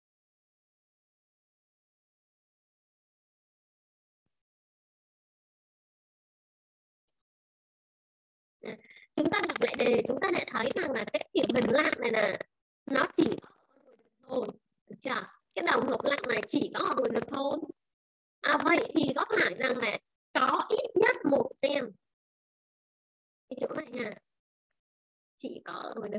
Chúng ta đọc lại đề, chúng ta lại thấy rằng là cái kiểu hình lặng này nè, nó chỉ có thôi, được chưa? Cái đồng hợp lặng này chỉ có ở đuôi được thôi. Vậy thì có phải rằng là có ít nhất một tem cái chỗ này nha, chỉ có ở đuôi được.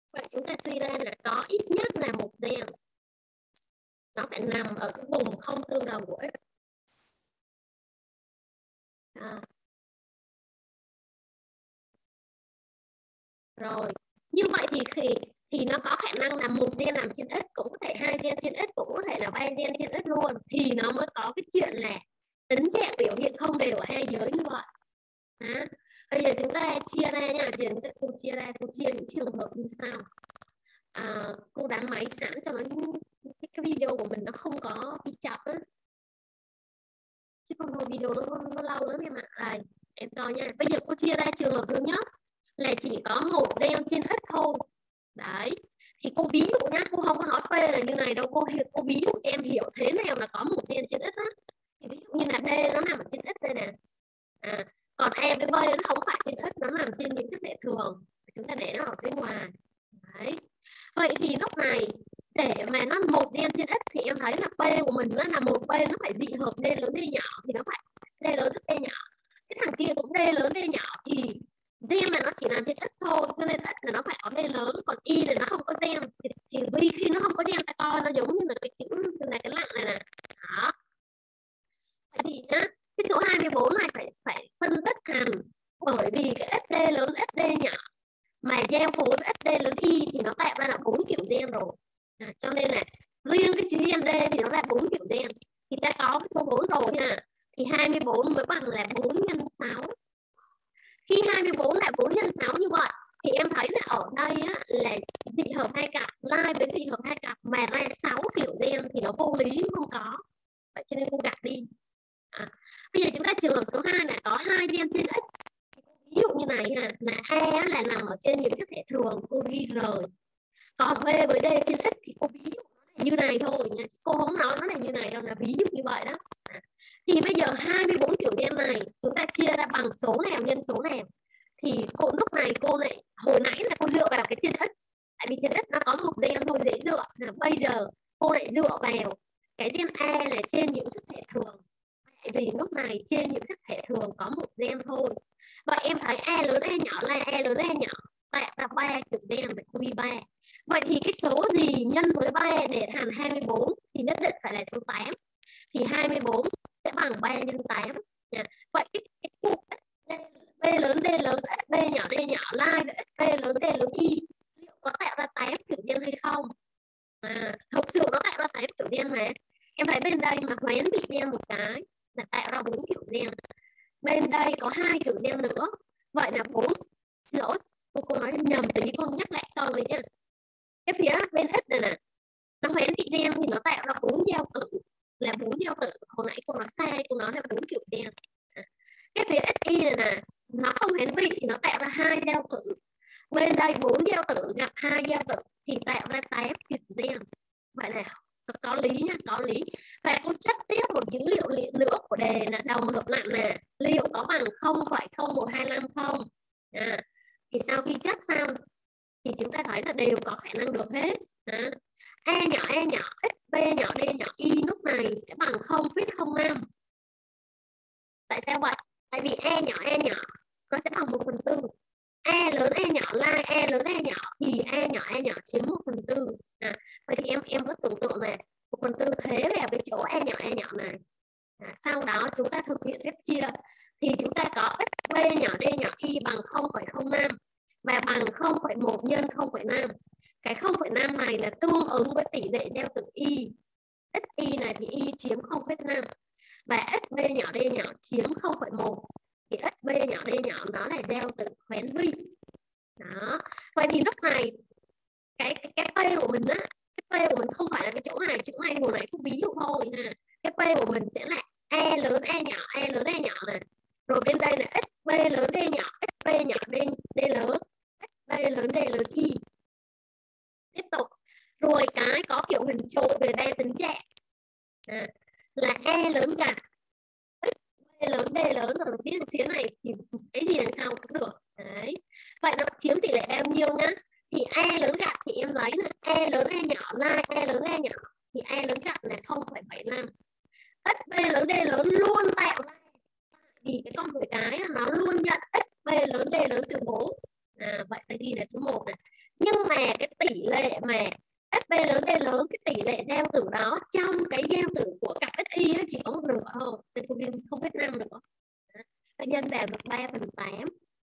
Vậy chúng ta suy ra là có ít nhất là một gen nó phải nằm ở cái vùng không tương đồng của X. Rồi như vậy thì nó có khả năng là một gen nằm trên X, cũng có thể 2 gen trên X, cũng có thể là 3 gen trên X luôn, thì nó mới có cái chuyện là tính trạng biểu hiện không đều ở hai giới như vậy. Bây giờ chúng ta chia ra nha, cô chia những trường hợp như sau. Cô đánh máy sẵn cho nó cái video của mình nó không có bị chậm á, chứ không thôi video nó lâu lắm em ạ. Em coi nha. Bây giờ cô chia ra trường hợp thứ nhất là chỉ có một gen trên X thôi. Đấy, thì cô ví dụ nhá, cô không có nói P là như này đâu, cô ví dụ cho em hiểu thế nào là có một gen trên X á. Thì ví dụ như là D nó nằm ở trên X đây nè, còn E với B nó không phải trên X, nó nằm trên những chất hệ thường, chúng ta để nó ở bên ngoài. Đấy, vậy thì lúc này để mà nó một gen trên X thì em thấy là P của mình nó là một P, nó phải dị hợp D lớn D nhỏ, thì nó phải D lớn D nhỏ. Cái thằng kia cũng D lớn D nhỏ, thì gen là nó chỉ nằm trên X thôi, cho nên X là nó phải có D lớn, còn Y là nó không có gen, thì vì khi nó không có gen ta coi nó giống như là cái chữ này, cái lặng này nè. Đó, vậy thì nhá, cái số 24 này phải phân tích thành, bởi vì cái SD lớn SD nhỏ mà giao phối với SD lớn Y thì nó tạo ra là 4 kiểu gen rồi. Cho nên là riêng cái chữ gen D thì nó ra 4 kiểu gen, thì ta có cái số 4 rồi nha, thì 24 mới bằng là 4 nhân 6. Khi 24 là 4 nhân 6 như vậy thì em thấy là ở đây á, là dị hợp hai cặp, lai với dị hợp hai cặp mà ra 6 kiểu gen thì nó vô lý, không có. Vậy cho nên cô gạch đi. Bây giờ chúng ta trường hợp số 2 là có 2 gen trên X. Ví dụ như này ha, là A là nằm ở trên những chất hệ thường, cô ghi rồi. Còn B với D trên X thì cô ví dụ nó là như này thôi nha. Cô không nói nó là như này đâu, là ví dụ như vậy đó. Thì bây giờ 24 kiểu gen này chúng ta chia ra bằng số nào nhân số nào. Thì lúc này cô lại, hồi nãy là cô dựa vào cái trên X, tại vì trên X nó có một gen thôi dễ dựa. Bây giờ cô lại dựa vào cái gen A là trên những chất hệ thường, tại vì lúc này trên những chất thể thường có một gen thôi. Vậy em thấy E lớn E nhỏ là E lớn E nhỏ, tạo ra 3 kiểu gen phải quy 3. Vậy thì cái số gì nhân với 3 để thành 24 thì nhất định phải là số 8. Thì 24 sẽ bằng 3 nhân 8. Vậy cái cục B lớn D lớn, B nhỏ D nhỏ, lai với B lớn D lớn Y liệu có tạo ra 8 kiểu gen hay không? Thực sự nó tạo ra 8 kiểu gen mà. Em thấy bên đây mà hoán bị gen một cái là tạo ra 4 kiểu gen. Bên đây có 2 kiểu gen nữa. Vậy là 4. Xin lỗi, cô nói nhầm tí, cô nhắc lại câu này nha. Cái phía bên X này nè, nó hoán bị gen thì nó tạo ra 4 giao tử, là 4 giao tử. Hồi nãy cô nói sai, cô nói là 4 kiểu gen. Cái phía XY này nè, nó không hoán bị thì nó tạo ra 2 giao tử. Bên đây 4 giao tử gặp 2 giao tử thì tạo ra 8 kiểu gen. Vậy là có lý nha, có lý. Và cô chất tiếp một dữ liệu nữa của đề là đồng hợp lặn nè, liệu có bằng 0,0125 không? Thì sau khi chất xong thì chúng ta thấy là đều có khả năng được hết. E nhỏ x, B nhỏ D nhỏ Y lúc này sẽ bằng 0,05. Tại sao vậy? Tại vì E nhỏ nó sẽ bằng 1/4. E lớn E nhỏ lai E lớn E nhỏ thì E nhỏ chiếm 1/4. Vậy thì em có tưởng tượng là 1/4 thế vào cái chỗ E nhỏ này. Sau đó chúng ta thực hiện phép chia thì chúng ta có x B nhỏ D nhỏ Y bằng 0,05 và bằng 0,1 nhân 0,5. Cái 0,5 này là tương ứng với tỷ lệ giao tử Y. X Y này thì Y chiếm 0,5 và x B nhỏ D nhỏ chiếm 0,1. Thì x B nhỏ D nhỏ đó là giao tử hoán vi. Đó. Vậy thì lúc này cái P của mình á, cái P của mình không phải là cái chỗ này hồi nãy cũng ví dụ thôi ha. Cái P của mình sẽ là E lớn E nhỏ này. Rồi bên đây là x B lớn D nhỏ, x B nhỏ D lớn, x B lớn D lớn Y. Tiếp tục. Rồi cái có kiểu hình trụ về đa tính trạng là E lớn gạch, x B lớn D lớn, rồi biết phía này thì cái gì đằng sau cũng được. Đấy. Vậy nó chiếm tỷ lệ bao nhiêu nhá? Thì E lớn gạch thì em lấy là E lớn E nhỏ lai E lớn E nhỏ thì E lớn gạch là 0,75. X B lớn D lớn luôn tạo ra, vì cái con 10 cái nó luôn nhận x B lớn D lớn từ 4. Vậy ta ghi là số 1 này. Nhưng mà cái tỷ lệ mà SB lớn D lớn, cái tỷ lệ giao tử đó trong cái giao tử của cặp XY nó chỉ có một nửa thôi, nên cô ghi 0,5 nữa. Nó nhân vào được 3/8.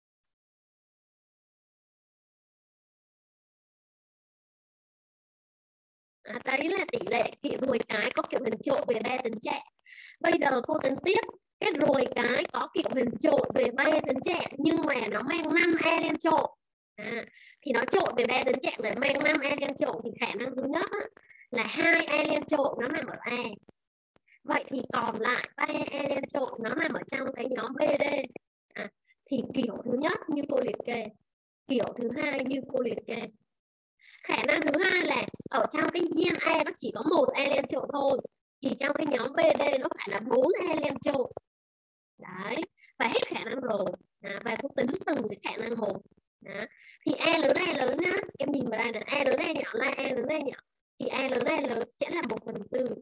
Đấy là tỷ lệ kiểu ruồi cái có kiểu hình trộn về 3 tính trạng. Bây giờ cô tính tiếp cái ruồi cái có kiểu hình trộn về 3 tính trạng nhưng mà nó mang 5 alien trộn. Thì nó trộn về 3 tính trạng là mang 5 alien trộn, thì khả năng thứ nhất là 2 alien trộn nó nằm ở A. Vậy thì còn lại 3 alien trộn nó nằm ở trong cái nhóm BD. Thì kiểu thứ nhất như cô liệt kê, kiểu thứ hai như cô liệt kê. Khả năng thứ hai là ở trong cái DNA nó chỉ có một alien trộn thôi, thì trong cái nhóm BD nó phải là 4 alien trộn. Đấy, và hết khả năng rồi. Và cô tính từng cái khả năng một. Thì A lớn nhá, em nhìn vào đây là A lớn A nhỏ là A lớn A nhỏ, thì A lớn sẽ là 1/4.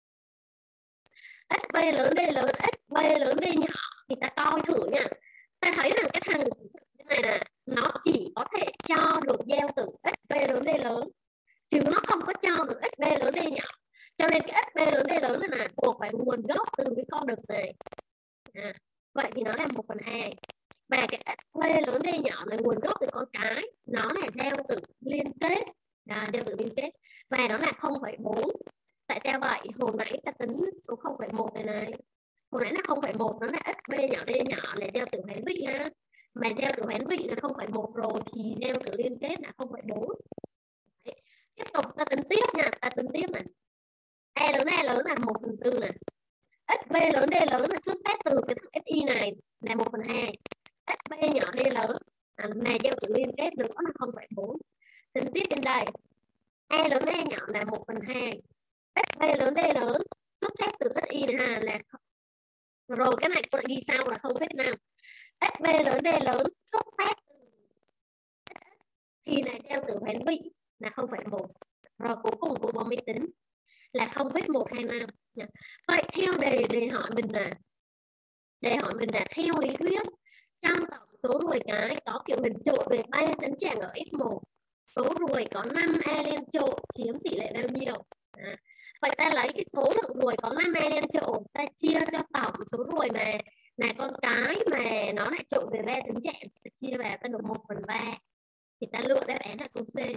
SB lớn D lớn, SB lớn D nhỏ, thì ta coi thử nha. Ta thấy rằng cái thằng này là nó chỉ có thể cho được giao tử SB lớn D lớn, chứ nó không có cho được SB lớn D nhỏ. Cho nên cái SB lớn D lớn là buộc phải nguồn gốc từ cái con đực này. Vậy thì nó là 1/2. Và cái SB lớn D nhỏ là nguồn gốc từ con cái, nó là giao tử liên kết, giao tử liên kết, và nó là 0,4. Tại sao vậy? Hồi nãy ta tính số 0,1 này. Hồi nãy là 0,1, nó là SB nhỏ D nhỏ là giao tử hoán vị ha. Mà giao tử hoán vị là 0,1 rồi thì giao tử liên kết là 0,4. Tiếp tục ta tính tiếp nha, ta tính tiếp này. A lớn là 1/4 này. SB lớn D lớn là xuất phát từ cái thằng SI này là 1/2. SB nhỏ D lớn này giao tử liên kết nữa là 0,4. Tính tiếp bên đây. A lớn A nhỏ là 1/2. SB lớn D lớn xuất phát từ SI này là rồi, cái này tôi lại ghi sau là 0,5. SB lớn D lớn xuất phát từ thì này theo từ hoán vị là 0,1. Rồi cuối cùng của bọn mình tính là 0,125. Vậy theo đề hỏi mình là theo lý thuyết trong tổng số ruồi cái có kiểu hình trộn về 3 tính trạng ở F1, số ruồi có 5 alien trộn chiếm tỷ lệ bao nhiêu? Vậy ta lấy cái số lượng ruồi có 5 alien trộn, ta chia cho tổng số ruồi mà là con cái mà nó lại trộn về 3 tính trạng, ta chia vào ta được 1/3. Thì ta lựa đáp án là câu C.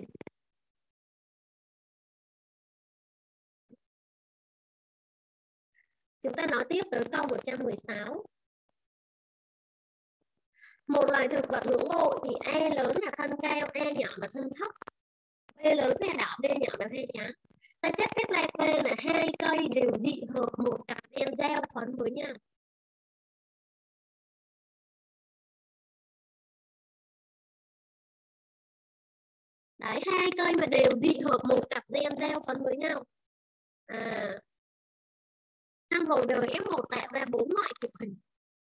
Chúng ta nói tiếp tới câu 116. Một loài thực vật ngưỡng mộ thì A lớn là thân cao, A nhỏ là thân thấp, B lớn là đỏ, B nhỏ là hay trắng. Ta xét cách lai P là hai cây đều dị hợp một cặp đen giao phấn với nhau. Đấy, hai cây mà đều dị hợp một cặp gen giao phấn với nhau. Trong vòng đời F1 tạo ra 4 loại kiểu hình.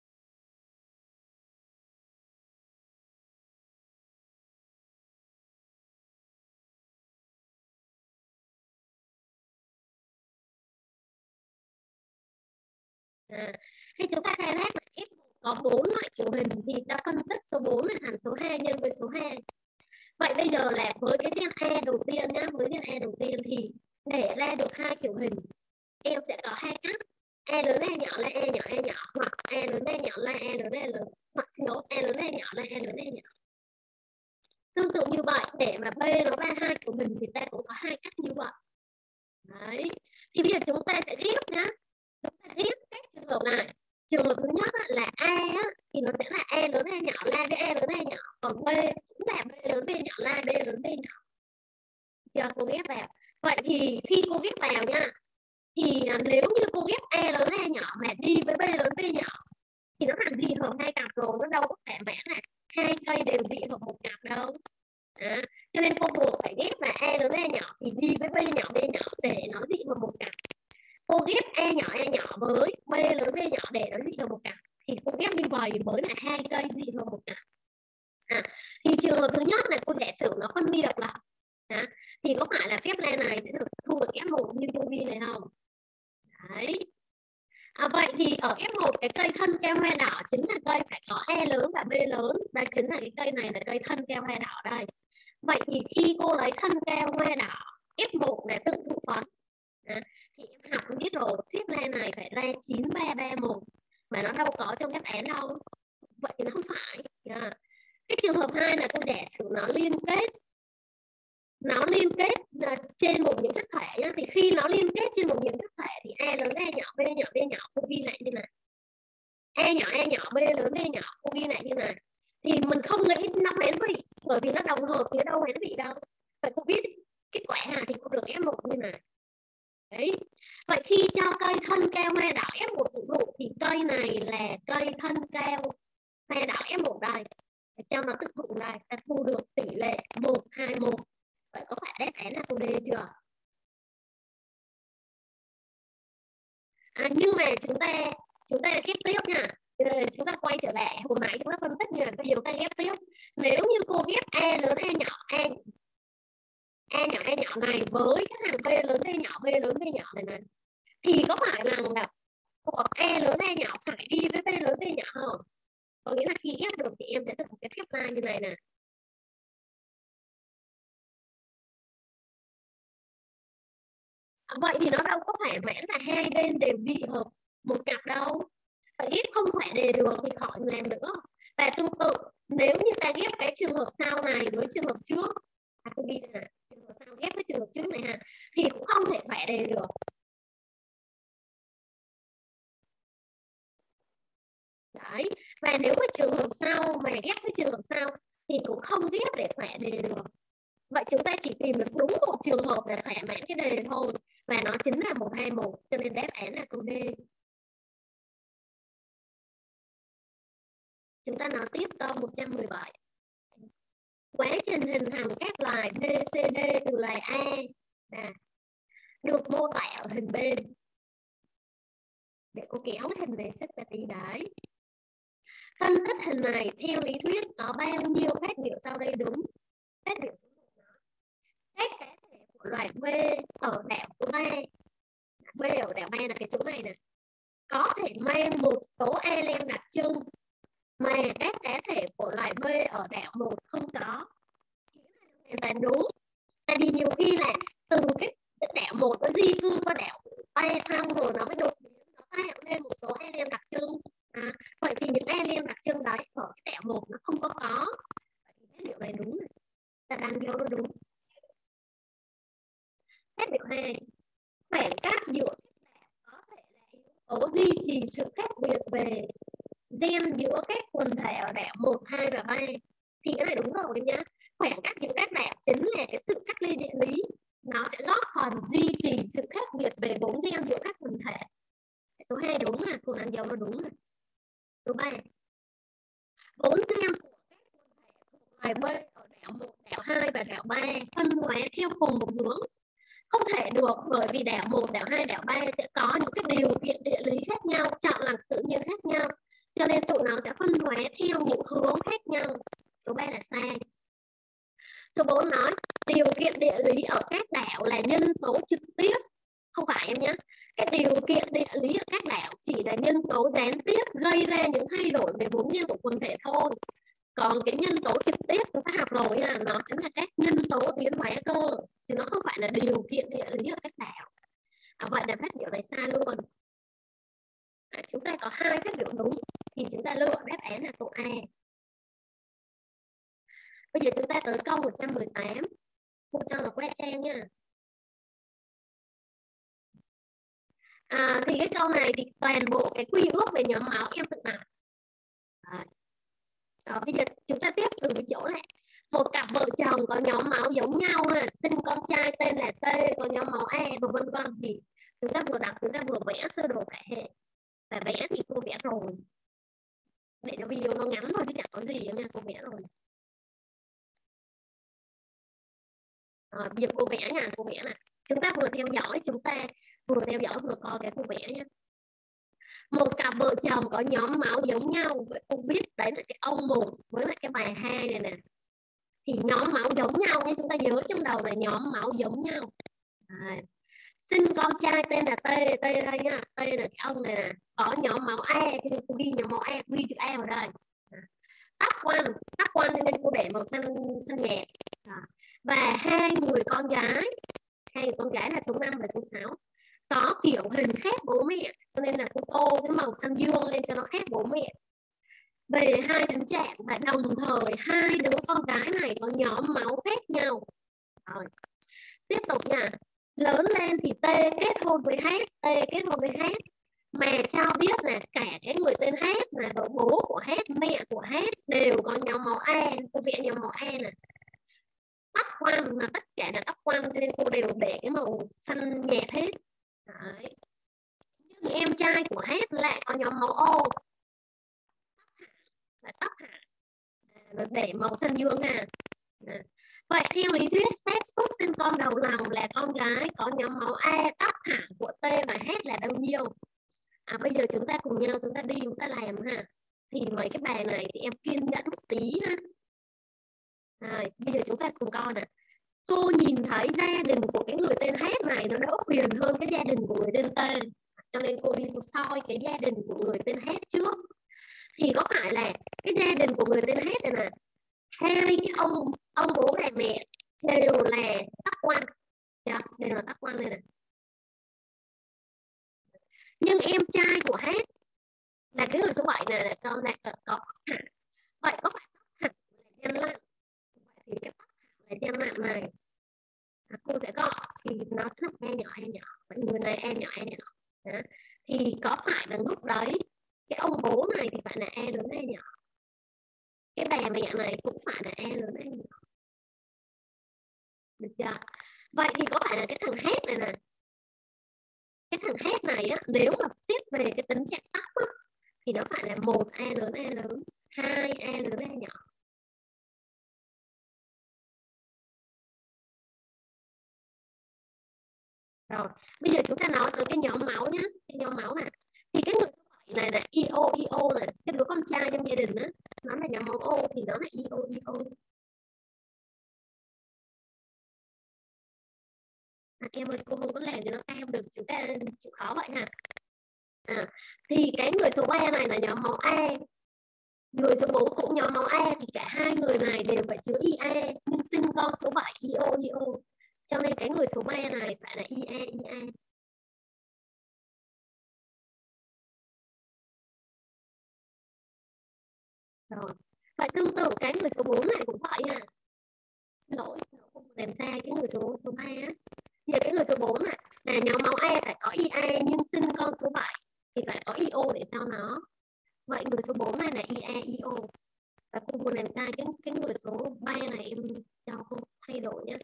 Khi chúng ta khai thác là F1 có 4 loại kiểu hình thì ta phân tích số 4 là thành số 2 nhân với số 2. Vậy bây giờ là với cái gen A đầu tiên nhá, với gen A đầu tiên thì để ra được hai kiểu hình em sẽ có hai cách. A lớn A nhỏ là A nhỏ, hoặc A lớn A nhỏ là A lớn A lớn, hoặc xin lỗi, A lớn A nhỏ là A lớn A nhỏ. Tương tự như vậy, để mà B nó ra hai kiểu hình thì ta cũng có hai cách như vậy. Đấy. Thì bây giờ chúng ta sẽ ghép nhá. Chúng ta ghép các trường hợp này. Trường hợp thứ nhất là A thì nó sẽ là A lớn A nhỏ la với A lớn A nhỏ, còn B cũng là B lớn B nhỏ la B lớn B nhỏ. Chờ cô ghép vào. Vậy thì khi cô ghép vào nha, thì nếu như cô ghép A lớn A nhỏ mà đi với B lớn B nhỏ thì nó thành dị hợp hai cặp rồi, nó đâu có thể mã là hai cây đều dị hợp một cặp đâu. Cho nên cô buộc phải ghép là A lớn A nhỏ thì đi với B nhỏ để nó dị hợp một cặp. Cô ghép A nhỏ với B lớn B nhỏ để nó dị hợp một cặp thì cô ghép như vậy mới là hai cây dị hợp một cặp. Thì trường hợp thứ nhất là cô giả sử nó phân ly độc lập thì có phải là phép lan này sẽ được thu được F1 như cô ghi này không? Đấy. Vậy thì ở F1 cái cây thân keo hoa đỏ chính là cây phải có E lớn và B lớn. Đây chính là cái cây này là cây thân keo hoa đỏ đây. Vậy thì khi cô lấy thân cao hoa đỏ F1 để tự thụ phấn thì em học biết rồi, thuyết ra này phải ra 9331 mà nó đâu có trong đáp án đâu. Vậy thì nó không phải. Cái trường hợp 2 là cô giả sử nó liên kết trên một những chất thể nhá. Thì khi nó liên kết trên một những chất thể thì A lớn A nhỏ, B nhỏ B nhỏ, cô ghi lại như này. A nhỏ, B lớn B nhỏ, cô ghi lại như này. Thì mình không nghĩ nó hoán vị, bởi vì nó đồng hợp thì đâu hoán vị đâu. Vậy cô biết kết quả thì cô được F1 như này. Đấy. Vậy khi cho cây thân cao hoa đỏ F1 tự thụ thì cây này là cây thân cao hoa đỏ F1 đây. Để cho nó tự thụ này, ta thu được tỷ lệ 1:1. Vậy có phải đáp án là câu D chưa? Nhưng mà chúng ta ghép tiếp nha. Chúng ta quay trở lại hồi nãy chúng ta phân tích nha, bây giờ chúng ta ghép tiếp. Nếu như cô ghép A lớn A nhỏ này với cái thằng B lớn B nhỏ này thì có phải là hoặc A lớn A nhỏ phải đi với B lớn B nhỏ không? Có nghĩa là khi ghép được thì em sẽ được một cái phép line như này nè. Vậy thì nó đâu có phải mãn là hai bên đều bị hợp một cặp đâu. Vậy ghép không phải đề được thì khỏi làm nữa. Và tương tự nếu như ta ghép cái trường hợp sau này với trường hợp trước, tôi ghi là trường hợp sau ghép với trường hợp trước này thì cũng không thể phải đề được. Đấy. Và nếu mà trường hợp sau mà ghép với trường hợp sau thì cũng không ghép để phải đề được. Vậy chúng ta chỉ tìm được đúng một trường hợp để thỏa mãn cái đề thôi, và nó chính là 121, cho nên đáp án là câu D. Chúng ta nói tiếp câu 117. Quá trình hình thành các loài BCD từ loài A được mô tả ở hình bên. Để cô kéo hình về xích và tí đấy. Phân tích hình này theo lý thuyết có bao nhiêu phát biểu sau đây đúng? Phát biểu các cá thể của loài B ở đảo số 3. B ở đảo 3 là cái chỗ này nè. Có thể mang một số elen đặc trưng mà các cá thể của loài B ở đảo 1 không có. Hoàn toàn đúng. Tại vì nhiều khi là từ cái đảo 1 nó di cư qua đảo 3 xong rồi nó mới đột biến, nó tạo lên một số elen đặc trưng. Vậy thì những elen đặc trưng đấy ở cái đảo 1 nó không có. Cái điều này đúng này. Ta đang vô nó đúng. Phát biểu 2. Khoảng cách giữa có thể là yếu tố duy trì sự khác biệt về gen giữa các quần thể ở đảo 1, 2 và 3. Thì cái này đúng rồi nhá. Khoảng cách giữa các đảo chính là cái sự cách ly địa lý. Nó sẽ góp phần duy trì sự khác biệt về vốn gen giữa các quần thể. Số 2 đúng là cô đang dấu nó đúng rồi. Số 3. Vốn gen của các quần thể thuộc loài B ở đảo 1, đảo 2 và đảo 3 phân hóa theo cùng một hướng. Không thể được, bởi vì đảo 1, đảo 2, đảo 3 sẽ có những cái điều kiện địa lý khác nhau, chọn lọc tự nhiên khác nhau, cho nên tụi nó sẽ phân hóa theo những hướng khác nhau. Số 3 là sai. Số 4 nói điều kiện địa lý ở các đảo là nhân tố trực tiếp. Không phải em nhé. Cái điều kiện địa lý ở các đảo chỉ là nhân tố gián tiếp gây ra những thay đổi về vốn gen của quần thể thôi. Còn cái nhân tố trực tiếp chúng ta học rồi nó chính là các nhân tố tiến hóa cơ, chứ nó không phải là điều kiện địa lý ở các đảo. Vậy là phát biểu này sai luôn. Chúng ta có 2 phát biểu đúng thì chúng ta lựa đáp án là câu A. Bây giờ chúng ta tới câu 118. Cô cho là quét trang nha. Thì cái câu này thì toàn bộ cái quy ước về nhóm máu em tự làm. Bây giờ chúng ta tiếp từ cái chỗ này. Một cặp vợ chồng có nhóm máu giống nhau sinh con trai tên là T, có nhóm máu A và vân vân. Thì chúng ta vừa đọc chúng ta vừa vẽ sơ đồ thể hệ. Và vẽ thì cô vẽ rồi. Để cho video nó ngắn thôi chứ chẳng có gì nha, cô vẽ rồi. Bây giờ cô vẽ nha, cô vẽ nè. Chúng ta vừa theo dõi, vừa coi cái cô vẽ nhé. Một cặp vợ chồng có nhóm máu giống nhau, vậy cô biết đấy là cái ông 1 với lại cái bài 2 này nè. Thì nhóm máu giống nhau nha, chúng ta nhớ trong đầu là nhóm máu giống nhau. Sinh con trai tên là T đây nha, T là cái ông này nè, có nhóm máu A, thì cô ghi nhóm máu A, ghi chữ A vào đây. Tóc quan nên cô để màu xanh nhạt. hai người con gái là số 5 và số 6 có kiểu hình khác bố mẹ, cho nên là cô tô cái màu xanh dương lên cho nó khác bố mẹ. Về hai tình trạng và đồng thời hai đứa con gái này có nhóm máu khác nhau. Rồi, tiếp tục nha. Lớn lên thì T kết hôn với H, T kết hôn với H. Mà cho biết là cả cái người tên H là bố của H, mẹ của H đều có nhóm máu A. Cô vẽ nhóm máu A nè. Tóc quăn là tất cả là tóc quăn, cho nên cô đều để cái màu xanh nhạt hết. Đấy. Nhưng em trai của H lại có nhóm máu O, là tóc hạ, để màu xanh dương nè. Vậy theo lý thuyết xác suất sinh con đầu lòng là con gái có nhóm máu A, tóc thẳng của T và H là bao nhiêu? Bây giờ chúng ta cùng nhau chúng ta đi chúng ta làm ha. Thì mấy cái bài này thì em kiên nhẫn một tí ha. Bây giờ chúng ta cùng coi nè. Cô nhìn thấy gia đình của cái người tên H này nó đỡ phiền hơn cái gia đình của người tên T, cho nên cô đi soi cái gia đình của người tên H trước. Thì có phải là cái gia đình của người tên H này nè, hai cái ông bố và mẹ đều là tóc quăn, đều là tóc quăn đây nè. Nhưng em trai của H là cái người số 7 này là con này có hẳn. Vậy có phải tóc hẳn là gian lặng? Thì cái tóc hẳn là gian lặng này cô sẽ gọi thì nó rất e nhỏ. Vậy người này e nhỏ. Đó. Thì có phải là lúc đấy cái ông bố này thì phải là e lớn e nhỏ, cái bà mẹ này cũng phải là e lớn e nhỏ, được chưa? Vậy thì có phải là cái thằng H này nè, cái thằng H này á, nếu mà xét về cái tính trạng tóc á, thì nó phải là 1 e lớn 2 e lớn e nhỏ. Rồi bây giờ chúng ta nói tới cái nhóm máu nhé. Cái nhóm máu này thì cái người số 7 này là IO này, cái đứa con trai trong gia đình á, nó là nhóm máu O thì nó là IO. Em ơi, cô không có làm cho nó cao được, chúng ta chịu khó vậy hả? Thì cái người số 3 này là nhóm máu A, người số 4 cũng nhóm máu A, thì cả hai người này đều phải chứa IA, nhưng sinh con số 7 IO. Cho nên cái người số 3 này phải là IA. Rồi. Vậy tương tự cái người số 4 này cũng vậy à. Lỗi không làm sai cái người số 3 á. Giờ cái người số 4 này là nhóm máu A phải có IA nhưng sinh con số 7 thì phải có IO để cho nó. Vậy người số 4 này là IO. Và cô vừa làm sai cái người số 3 này, em cho cô thay đổi nhé.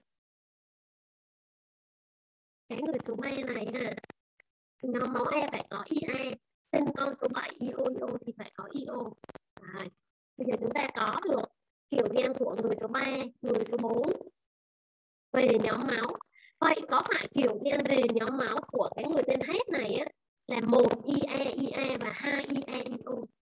Cái người số 3 này ha, nhóm máu A phải có IA, sinh con số 7 IO thì phải có IO. Bây giờ chúng ta có được kiểu gen của người số 3, người số 4 về nhóm máu. Vậy có phải kiểu gen về nhóm máu của cái người tên H này á, là 1 IA và 2 IO?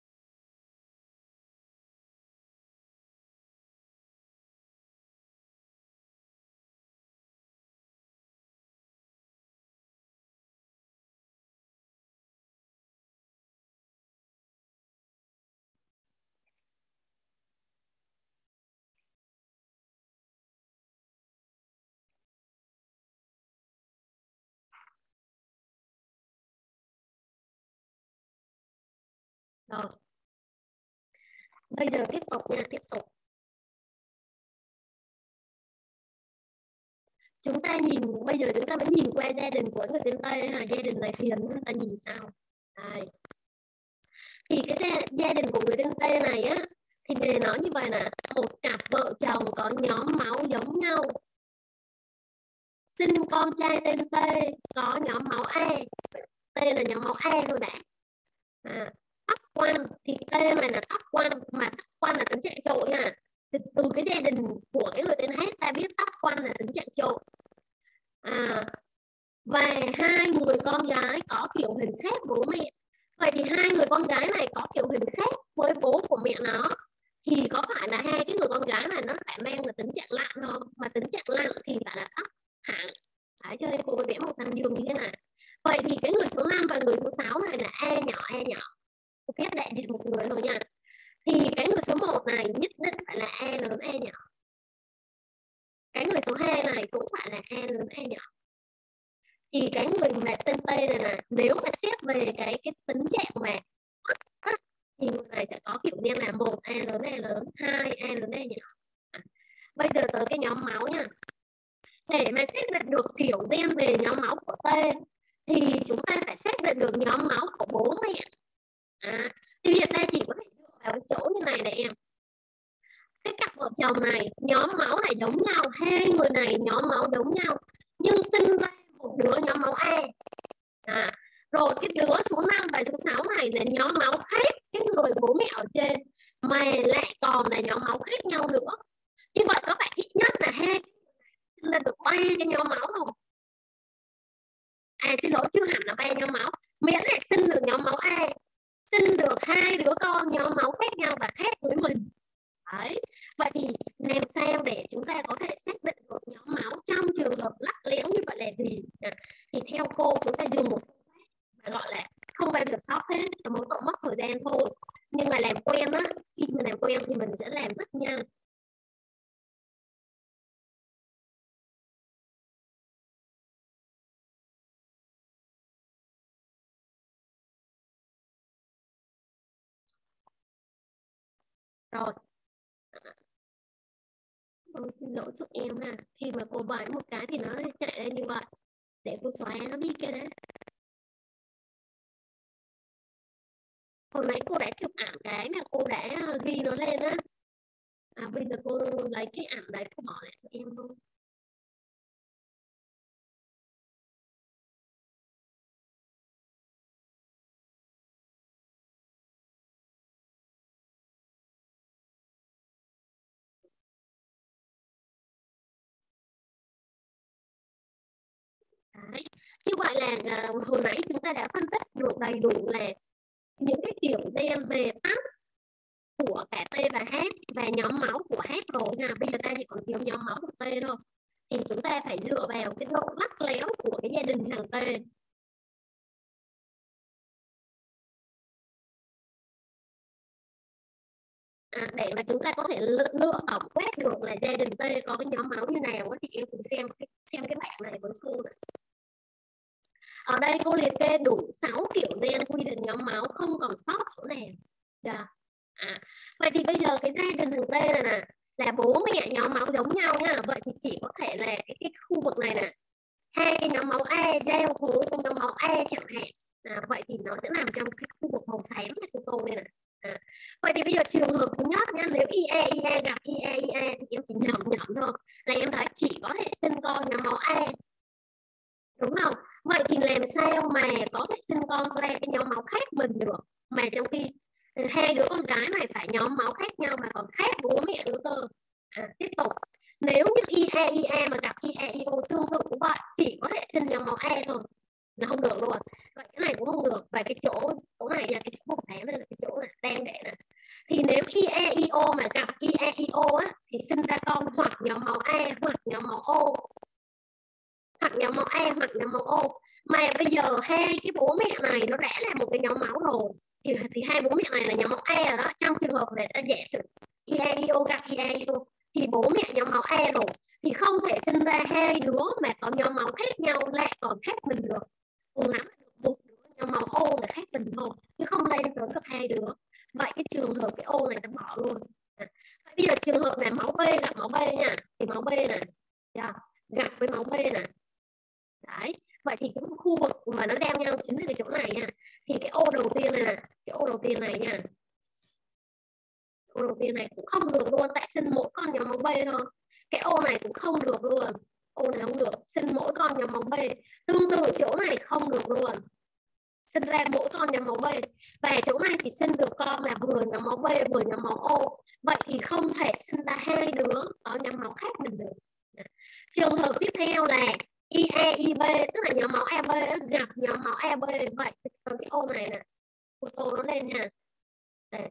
Rồi. Bây giờ tiếp tục. Chúng ta nhìn, bây giờ chúng ta mới nhìn qua gia đình của người tên Tây là gia đình này hiền, chúng ta nhìn sao? Thì cái gia đình của người tên Tây này á, thì để nói như vậy là một cặp vợ chồng có nhóm máu giống nhau, sinh con trai tên T có nhóm máu A, T là nhóm máu A thôi đã. Tóc quan thì T này là tóc quan, mà tóc quan là tính chạy trội nha. Từ cái gia đình của cái người tên H ta biết tóc quan là tính chạy trội. Và hai người con gái có kiểu hình khác bố mẹ. Vậy thì hai người con gái này có kiểu hình khác với bố của mẹ nó, thì có phải là hai cái người con gái này nó phải mang là tính trạng lặng không? Mà tính trạng lặng thì phải là tóc hẳn. Đấy, cho nên cô vẽ màu xanh dương như thế này. Vậy thì cái người số 5 và người số 6 này là E nhỏ. Cô phép đại diện một người thôi nha. Thì cái người số 1 này nhất định phải là E lớn E nhỏ. cái người số 2 này cũng phải là A lớn A nhỏ. Thì cái người mà tên T này là nếu mà xét về cái tính trạng mà thì người này sẽ có kiểu đen là 1 A lớn, 2 A lớn A nhỏ. Bây giờ tới cái nhóm máu nha. Để mà xác định được kiểu gen về nhóm máu của T thì chúng ta phải xác định được nhóm máu của bố mẹ. Thì hiện nay chỉ có thể dựa vào cái chỗ như này này em. Cái cặp vợ chồng này nhóm máu này giống nhau, hai người này nhóm máu giống nhau, nhưng sinh ra một đứa nhóm máu A. Rồi cái đứa số 5 và số 6 này là nhóm máu khác cái người bố mẹ ở trên, mà lại còn là nhóm máu khác nhau nữa. Như vậy các bạn ít nhất là hai là được 3 cái nhóm máu không? Xin lỗi, chưa hẳn là 3 nhóm máu, miễn là sinh được nhóm máu A, sinh được hai đứa con nhóm máu khác nhau và khác với mình. Đấy. Vậy thì làm sao để chúng ta có thể xác định được nhóm máu trong trường hợp lắc léo như vậy là gì? Thì theo cô chúng ta dùng một và gọi là không bao giờ sót hết, mỗi tội mất thời gian thôi, nhưng mà làm quen á, khi mình làm quen thì mình sẽ làm rất nhanh. Rồi, xin lỗi tụi em ha, khi mà cô bấm một cái thì nó chạy lên như vậy, để cô xóa nó đi cái đấy. Hồi nãy cô đã chụp ảnh cái mà cô đã ghi nó lên á. Bây giờ cô lấy cái ảnh đấy cô bỏ lại cho em luôn. Đấy. Như vậy là hồi nãy chúng ta đã phân tích được đầy đủ là những cái kiểu gen về tóc của cả T và H và nhóm máu của H rồi nha. Bây giờ ta chỉ còn thiếu nhóm máu của T thôi. Thì chúng ta phải dựa vào cái độ lắc léo của cái gia đình thằng T. Để mà chúng ta có thể lựa tổng quát được là gia đình T có cái nhóm máu như nào thì em cùng xem cái bảng này với cô này. Ở đây cô liệt kê đủ 6 kiểu gen quy định nhóm máu, không còn sót chỗ nào. Yeah. Vậy thì bây giờ cái gia đình thằng T này nè là bố mẹ nhóm máu giống nhau nha. Vậy thì chỉ có thể là cái khu vực này nè, hai cái nhóm máu A giao hố với nhóm máu A chẳng hạn. Vậy thì nó sẽ nằm trong cái khu vực màu xám này của cô đây nè. Vậy thì bây giờ trường hợp thứ nhất nha, nếu IE gặp IE thì em chỉ nhẩm thôi là em thấy chỉ có thể sinh con nhóm máu A, đúng không? Vậy thì làm sao mà có thể sinh con ra cái nhóm máu khác mình được, mà trong khi hai đứa con gái này phải nhóm máu khác nhau mà còn khác bố mẹ đứa cơ. Tiếp tục, nếu như IE mà gặp IEO tương tự cũng vậy, chỉ có thể sinh nhóm máu A thôi, nó không được luôn. Vậy cái này cũng không được. Và cái chỗ này là cái chỗ sáng đây là cái chỗ này đang để này. Thì nếu IEO mà gặp IEO á thì sinh ra con hoặc nhóm máu A hoặc nhóm máu O, hoặc nhóm máu A hoặc nhóm máu O. Mà bây giờ hai cái bố mẹ này nó đã là một cái nhóm máu rồi thì hai bố mẹ này là nhóm máu A rồi đó. Trong trường hợp này ta giả sử IEO gặp IEO thì bố mẹ nhóm máu A rồi thì không thể sinh ra hai đứa mà có nhóm máu khác nhau lại còn khác mình được. Cùng lắm một đứa nhóm máu O là khác mình thôi, chứ không lên tới được hai đứa. Vậy cái trường hợp cái O này ta bỏ luôn. Bây giờ trường hợp này máu B gặp máu B nha, thì máu B này gặp với máu B này. Đấy. Vậy thì cái khu vực mà nó đeo nhau chính là cái chỗ này nha. Thì cái ô đầu tiên này nè, cái ô đầu tiên này nha, ô đầu tiên này cũng không được luôn, tại sinh mỗi con nhóm máu B thôi. Cái ô này cũng không được luôn, ô này không được, sinh mỗi con nhóm máu B. Tương tự chỗ này không được luôn, sinh ra mỗi con nhóm máu B. Và chỗ này thì sinh được con là vừa nhóm máu B vừa nhóm máu O. Vậy thì không thể sinh ra hai đứa có nhóm máu khác mình được. Trường hợp tiếp theo là IEIB, tức là nhóm máu AB gặp nhóm máu AB. Vậy còn cái ô này nè, cô tô nó lên nha. Đây.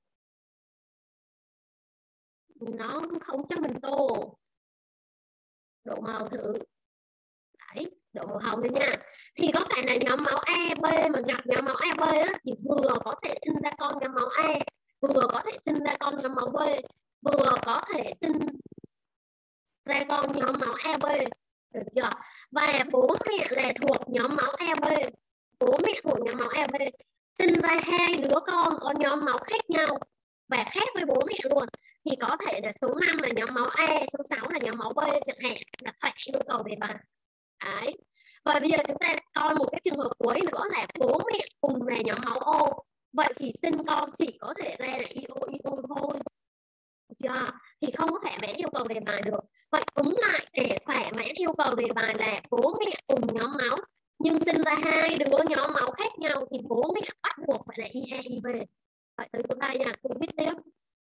Nó không cho mình tô độ màu thử. Đấy, độ màu hồng lên nha. Thì có phải là nhóm máu AB mà gặp nhóm máu AB đó, thì vừa có thể sinh ra con nhóm máu A, vừa có thể sinh ra con nhóm máu B, vừa có thể sinh ra con nhóm máu AB, được chưa? Và bố mẹ là thuộc nhóm máu AB, bố mẹ thuộc nhóm máu AB, sinh ra hai đứa con có nhóm máu khác nhau và khác với bố mẹ luôn, thì có thể là số 5 là nhóm máu A, số 6 là nhóm máu B chẳng hạn, là phải yêu cầu về bài. Đấy. Và bây giờ chúng ta coi một cái trường hợp cuối nữa là bố mẹ cùng là nhóm máu O, vậy thì sinh con chỉ có thể ra là IO thôi, được chưa? Thì không có thỏa mãn yêu cầu về bài được. Vậy cũng lại để thỏa mãn yêu cầu về bài là bố mẹ cùng nhóm máu nhưng sinh ra hai đứa nhóm máu khác nhau thì bố mẹ bắt buộc phải là IA IB. Vậy tới số 2 nha, cô viết tiếp.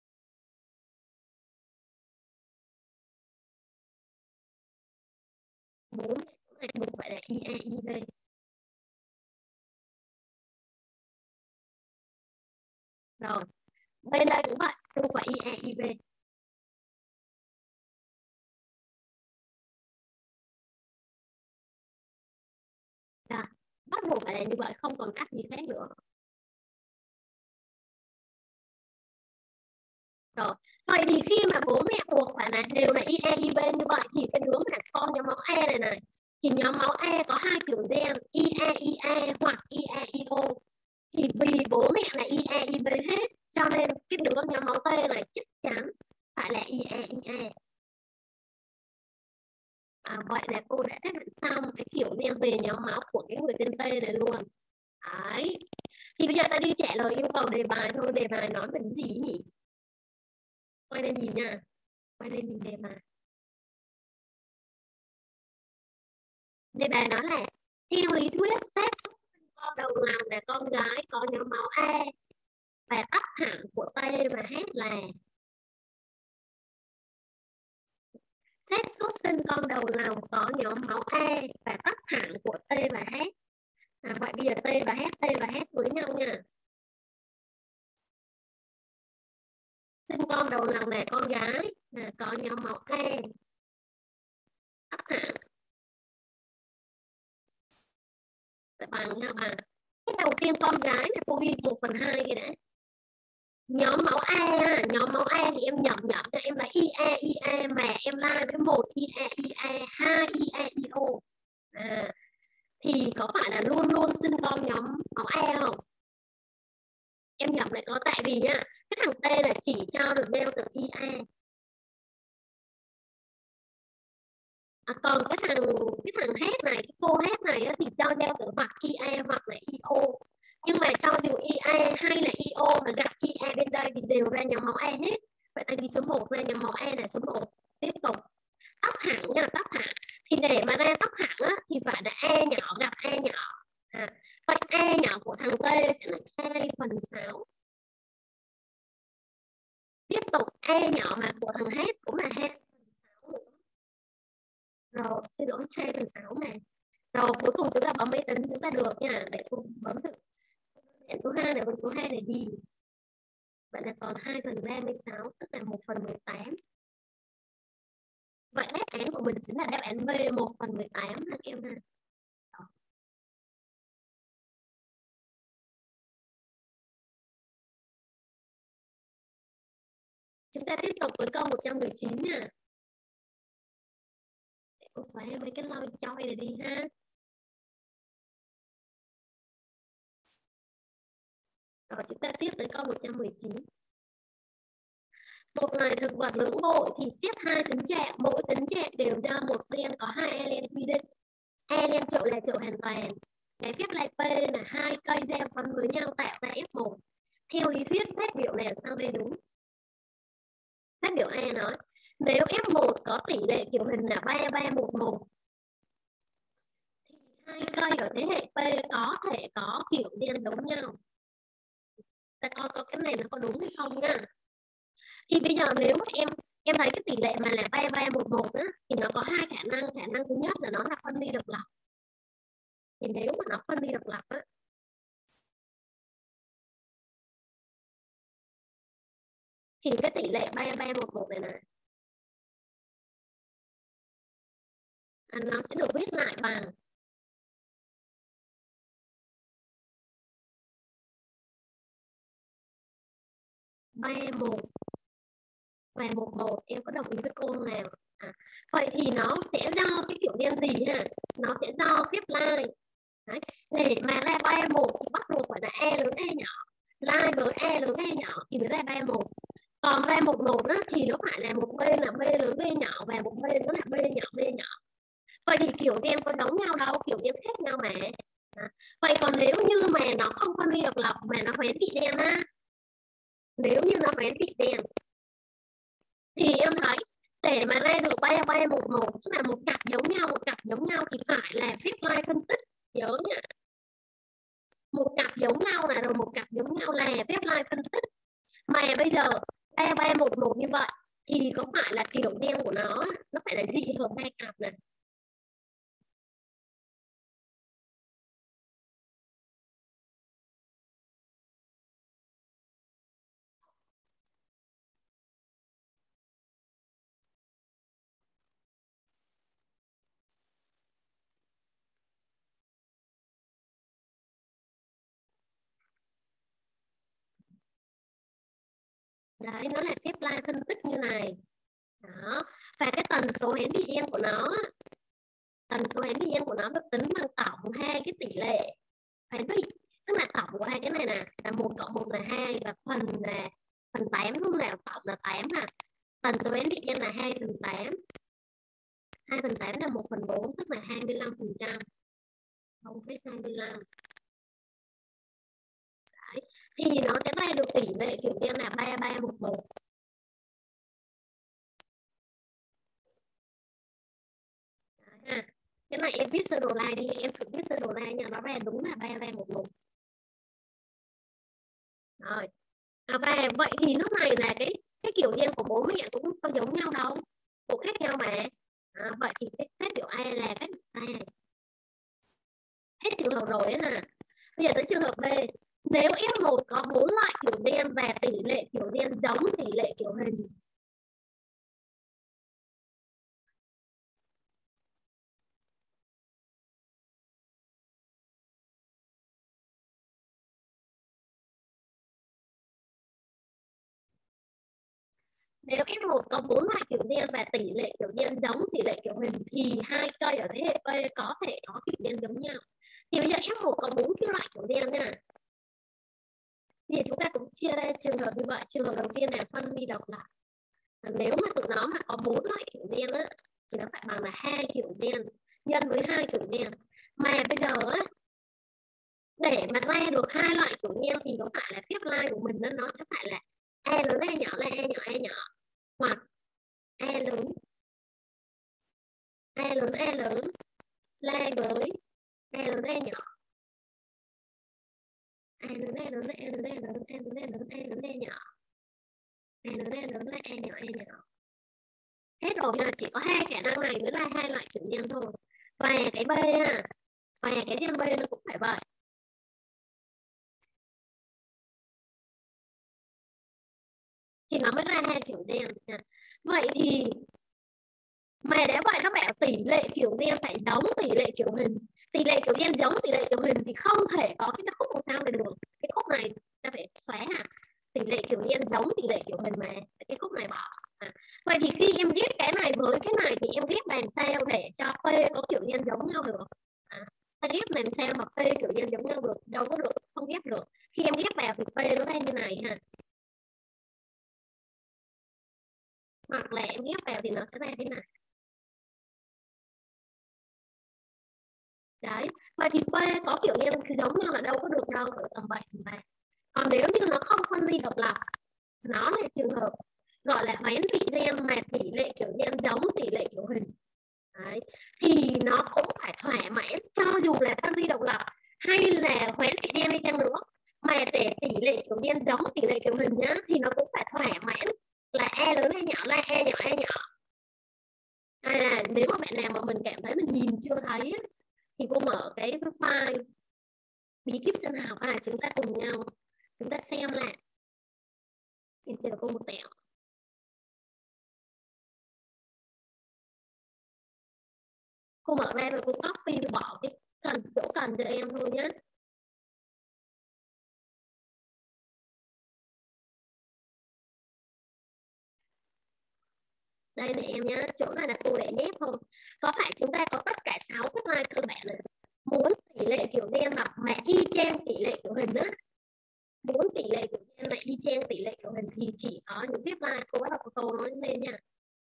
Bố mẹ bắt buộc phải là IA IB. Rồi, bên đây cũng vậy, cô phải IA IB. Đó, bắt buộc phải là như vậy, không còn cách gì khác nữa. Rồi, vậy thì khi mà bố mẹ buộc phải là đều là IA IB như vậy thì cái đứa mà con nhóm máu A này thì nhóm máu A có hai kiểu gen IA hoặc IA thì vì bố mẹ là IA IB hết cho nên cái đứa nhóm máu T này chắc chắn phải là IA. Vậy là cô đã xác định xong cái kiểu gen về nhóm máu của cái người tên T này luôn. Đấy. Thì bây giờ ta đi trả lời yêu cầu đề bài thôi. Đề bài nói về gì nhỉ? Quay lên nhìn nha. Quay lên nhìn đề bài. Đề bài nói là theo lý thuyết xác suất con đầu lòng là con gái có nhóm máu A và tắc hẳn của T và H là xác suất sinh con đầu lòng có nhóm máu A và tắc hẳn của T và H. Vậy bây giờ T và H với nhau nha. Sinh con đầu lòng là con gái là có nhóm máu A tắc hẳn sẽ bằng nhau bằng cái đầu tiên con gái là cô ghi 1/2 cái đã. Nhóm máu A thì em nhập cho em là IA mà em la với 1 IA 2 IAIO. Thì có phải là luôn luôn sinh con nhóm máu A không? Em nhập lại có, tại vì nhá, cái thằng T là chỉ cho được đeo từ IA. Còn cái thằng H này, cái cô H này thì cho đeo từ hoặc IA hoặc là IO. Nhưng mà cho dù IA hay là IO mà gặp IA bên đây thì đều ra nhóm máu A hết. Vậy tại vì số 1 ra nhóm máu A là số 1. Tiếp tục. Tóc hẳn nha, tóc hẳn. Thì để mà ra tóc hẳn á, thì phải là A nhỏ gặp A nhỏ. Vậy A nhỏ của thằng T sẽ là 2/6. Tiếp tục A nhỏ mà của thằng H cũng là 2/6 nữa. Rồi, xin lỗi 2/6 này. Rồi cuối cùng chúng ta bấm máy tính chúng ta được nha. Để cùng bấm thử. Số 2 này với số 2 này đi. Vậy là còn 2/36 tức là 1/18. Vậy đáp án của mình chính là đáp án B 1/18 ha các em ha. Chúng ta tiếp tục với câu 119 nha. Để cô xóa mấy cái loi choi này đi ha. Rồi chúng ta tiếp tới câu 119. Một loài thực vật lưỡng bội thì xét hai tính trạng, mỗi tính trạng đều do một gen có hai alen quy định. Alen trộn là trộn hoàn toàn. Cái phép lai P là hai cây gen phấn với nhau tạo ra F1. Theo lý thuyết phát biểu này sau đây đúng. Phát biểu A nói nếu F1 có tỷ lệ kiểu hình là 3311 thì hai cây ở thế hệ P có thể có kiểu gen giống nhau. Ta coi có cái này nó có đúng hay không nha. Thì bây giờ nếu mà em thấy cái tỷ lệ mà là 3311 á thì nó có hai khả năng thứ nhất là nó là phân ly độc lập. Thì nếu mà nó phân ly độc lập á thì cái tỷ lệ 3311 này nó sẽ được viết lại bằng 31 và 11. Em có đồng ý với cô nào? Vậy thì nó sẽ do cái kiểu gen gì ha? Nó sẽ do phép line. Đấy. Để mà ra 3-1 thì bắt buộc phải là E lớn E nhỏ. Line với E lớn E nhỏ thì mới ra 3-1. Còn ra 1-1 thì nó phải là một bên là B lớn B nhỏ và một bên nó là B nhỏ B nhỏ. Vậy thì kiểu gen có giống nhau đâu, kiểu gen khác nhau mà. Vậy còn nếu như mà nó không phân ly độc lập mà nó hoán vị gen á, nếu như nó hoán vị gen thì em thấy để mà ra được 3-3-1-1 tức là một cặp giống nhau thì phải là phép line phân tích, nhớ nha. Một cặp giống nhau là rồi một cặp giống nhau là phép line phân tích. Mà bây giờ 3-3-1-1 như vậy thì có phải là kiểu gen của nó phải là dị hợp hai cặp này. Đấy, nó là phép line phân tích như này. Đó. Và cái tần số hiển thị gen của nó, tần số hiển thị gen của nó được tính bằng tổng hai cái tỷ lệ hiển thị, tức là tổng của hai cái này nè là 1 cộng 1 là 2 và phần 8 đúng không nào, tổng là 8 nè, tần số hiển thị gen là 2/8, 2/8 là 1/4 tức là 25%, 0,25. Đấy. Thì nó sẽ ra được tỷ lệ kiểu gen là 3-3-1-1. Cái này em viết sơ đồ lại đi, em thử viết sơ đồ lại nha, nó ra đúng là 3-3-1-1. Rồi. Và vậy thì lúc này là cái kiểu gen của bố mẹ cũng có giống nhau đâu, cũng khác nhau mà. Vậy thì cái phép biểu A là phép sai. Hết trường hợp rồi á nè. Bây giờ tới trường hợp B. Nếu F1 có 4 loại kiểu gen và tỷ lệ kiểu gen giống tỷ lệ kiểu hình. Nếu F1 có 4 loại kiểu gen và tỷ lệ kiểu gen giống tỷ lệ kiểu hình thì hai cây ở thế hệ B có thể có kiểu gen giống nhau. Thì bây giờ F1 có 4 cái loại kiểu gen nha. Thì chúng ta cũng chia ra trường hợp như vậy. Trường hợp đầu tiên là phân ly độc lập. Nếu mà tụi nó mà có 4 loại kiểu gen á thì nó phải bằng là 2 kiểu gen nhân với 2 kiểu gen. Mà bây giờ á, để mà ra được hai loại kiểu gen thì nó phải là phép line của mình nó sẽ phải là E lớn E nhỏ là E nhỏ, hoặc E lớn E lớn lai với E lớn E nhỏ, E lớn E lớn E lớn E lớn E lớn E lớn E lớn E nhỏ, E lớn E lớn E nhỏ E nhỏ. Hết rồi là chỉ có hai khả năng này mới là hai loại kiểu gen thôi. Và cái B nha, và cái gen B nó cũng phải vậy. Thì nó mới ra hai kiểu gen. Vậy thì mà nếu vậy nó bảo tỷ lệ kiểu gen phải giống tỷ lệ kiểu hình. Tỷ lệ kiểu gen giống tỷ lệ kiểu hình thì không thể có cái khúc màu sao này được. Cái khúc này ta phải xóa tỷ lệ kiểu gen giống tỷ lệ kiểu hình mà cái khúc này bỏ. Vậy thì khi em ghép cái này với cái này thì em ghép làm sao để cho P có kiểu gen giống nhau được? Ta ghép làm sao mà P kiểu gen giống nhau được? Đâu có được, không ghép được. Khi em ghép vào thì P nó ra như này ha. Hoặc là em ghép vào thì nó sẽ ra thế này. Đấy, vậy thì B có kiểu gen giống nhau là đâu có được đâu, ở tầm 7 mà. Còn nếu như nó không phân ly độc lập, nó là trường hợp gọi là hoán vị gen mà tỷ lệ kiểu gen giống tỷ lệ kiểu hình. Đấy. Thì nó cũng phải thỏa mãn cho dù là phân ly độc lập hay là hoán vị gen đi chăng nữa, mà để tỷ lệ kiểu gen giống tỷ lệ kiểu hình nhá thì nó cũng phải thỏa mãn là E lớn hay nhỏ là E nhỏ E nhỏ. Nếu mà bạn nào mà mình cảm thấy mình nhìn chưa thấy thì cô mở cái file bí kíp sinh học chúng ta cùng nhau chúng ta xem lại. Em chờ cô một tẹo. Cô mở ra rồi cô copy rồi bỏ cái chỗ cần cho em thôi nhé. Đây này em nhá, chỗ này là cô để nhép thôi. Có phải chúng ta có tất cả 6 phép line cơ bản này. Muốn tỷ lệ kiểu gen mà y chang tỷ lệ kiểu hình á, muốn tỷ lệ kiểu gen là y chang tỷ lệ kiểu hình thì chỉ có những phép line. Cô bắt đầu câu nói lên nha.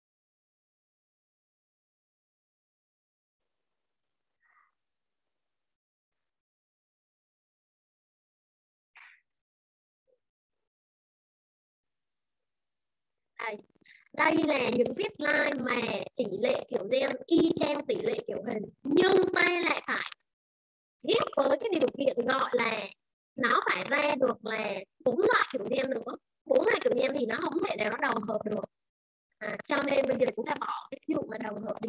Đây, đây là những viết line mà tỷ lệ kiểu gen y chang tỷ lệ kiểu hình, nhưng ta lại phải ghép với cái điều kiện gọi là nó phải ra được là 4 loại kiểu gen nữa. 4 loại kiểu gen thì nó không thể nào nó đồng hợp được. Cho nên bây giờ chúng ta bỏ cái ví dụ mà đồng hợp đi.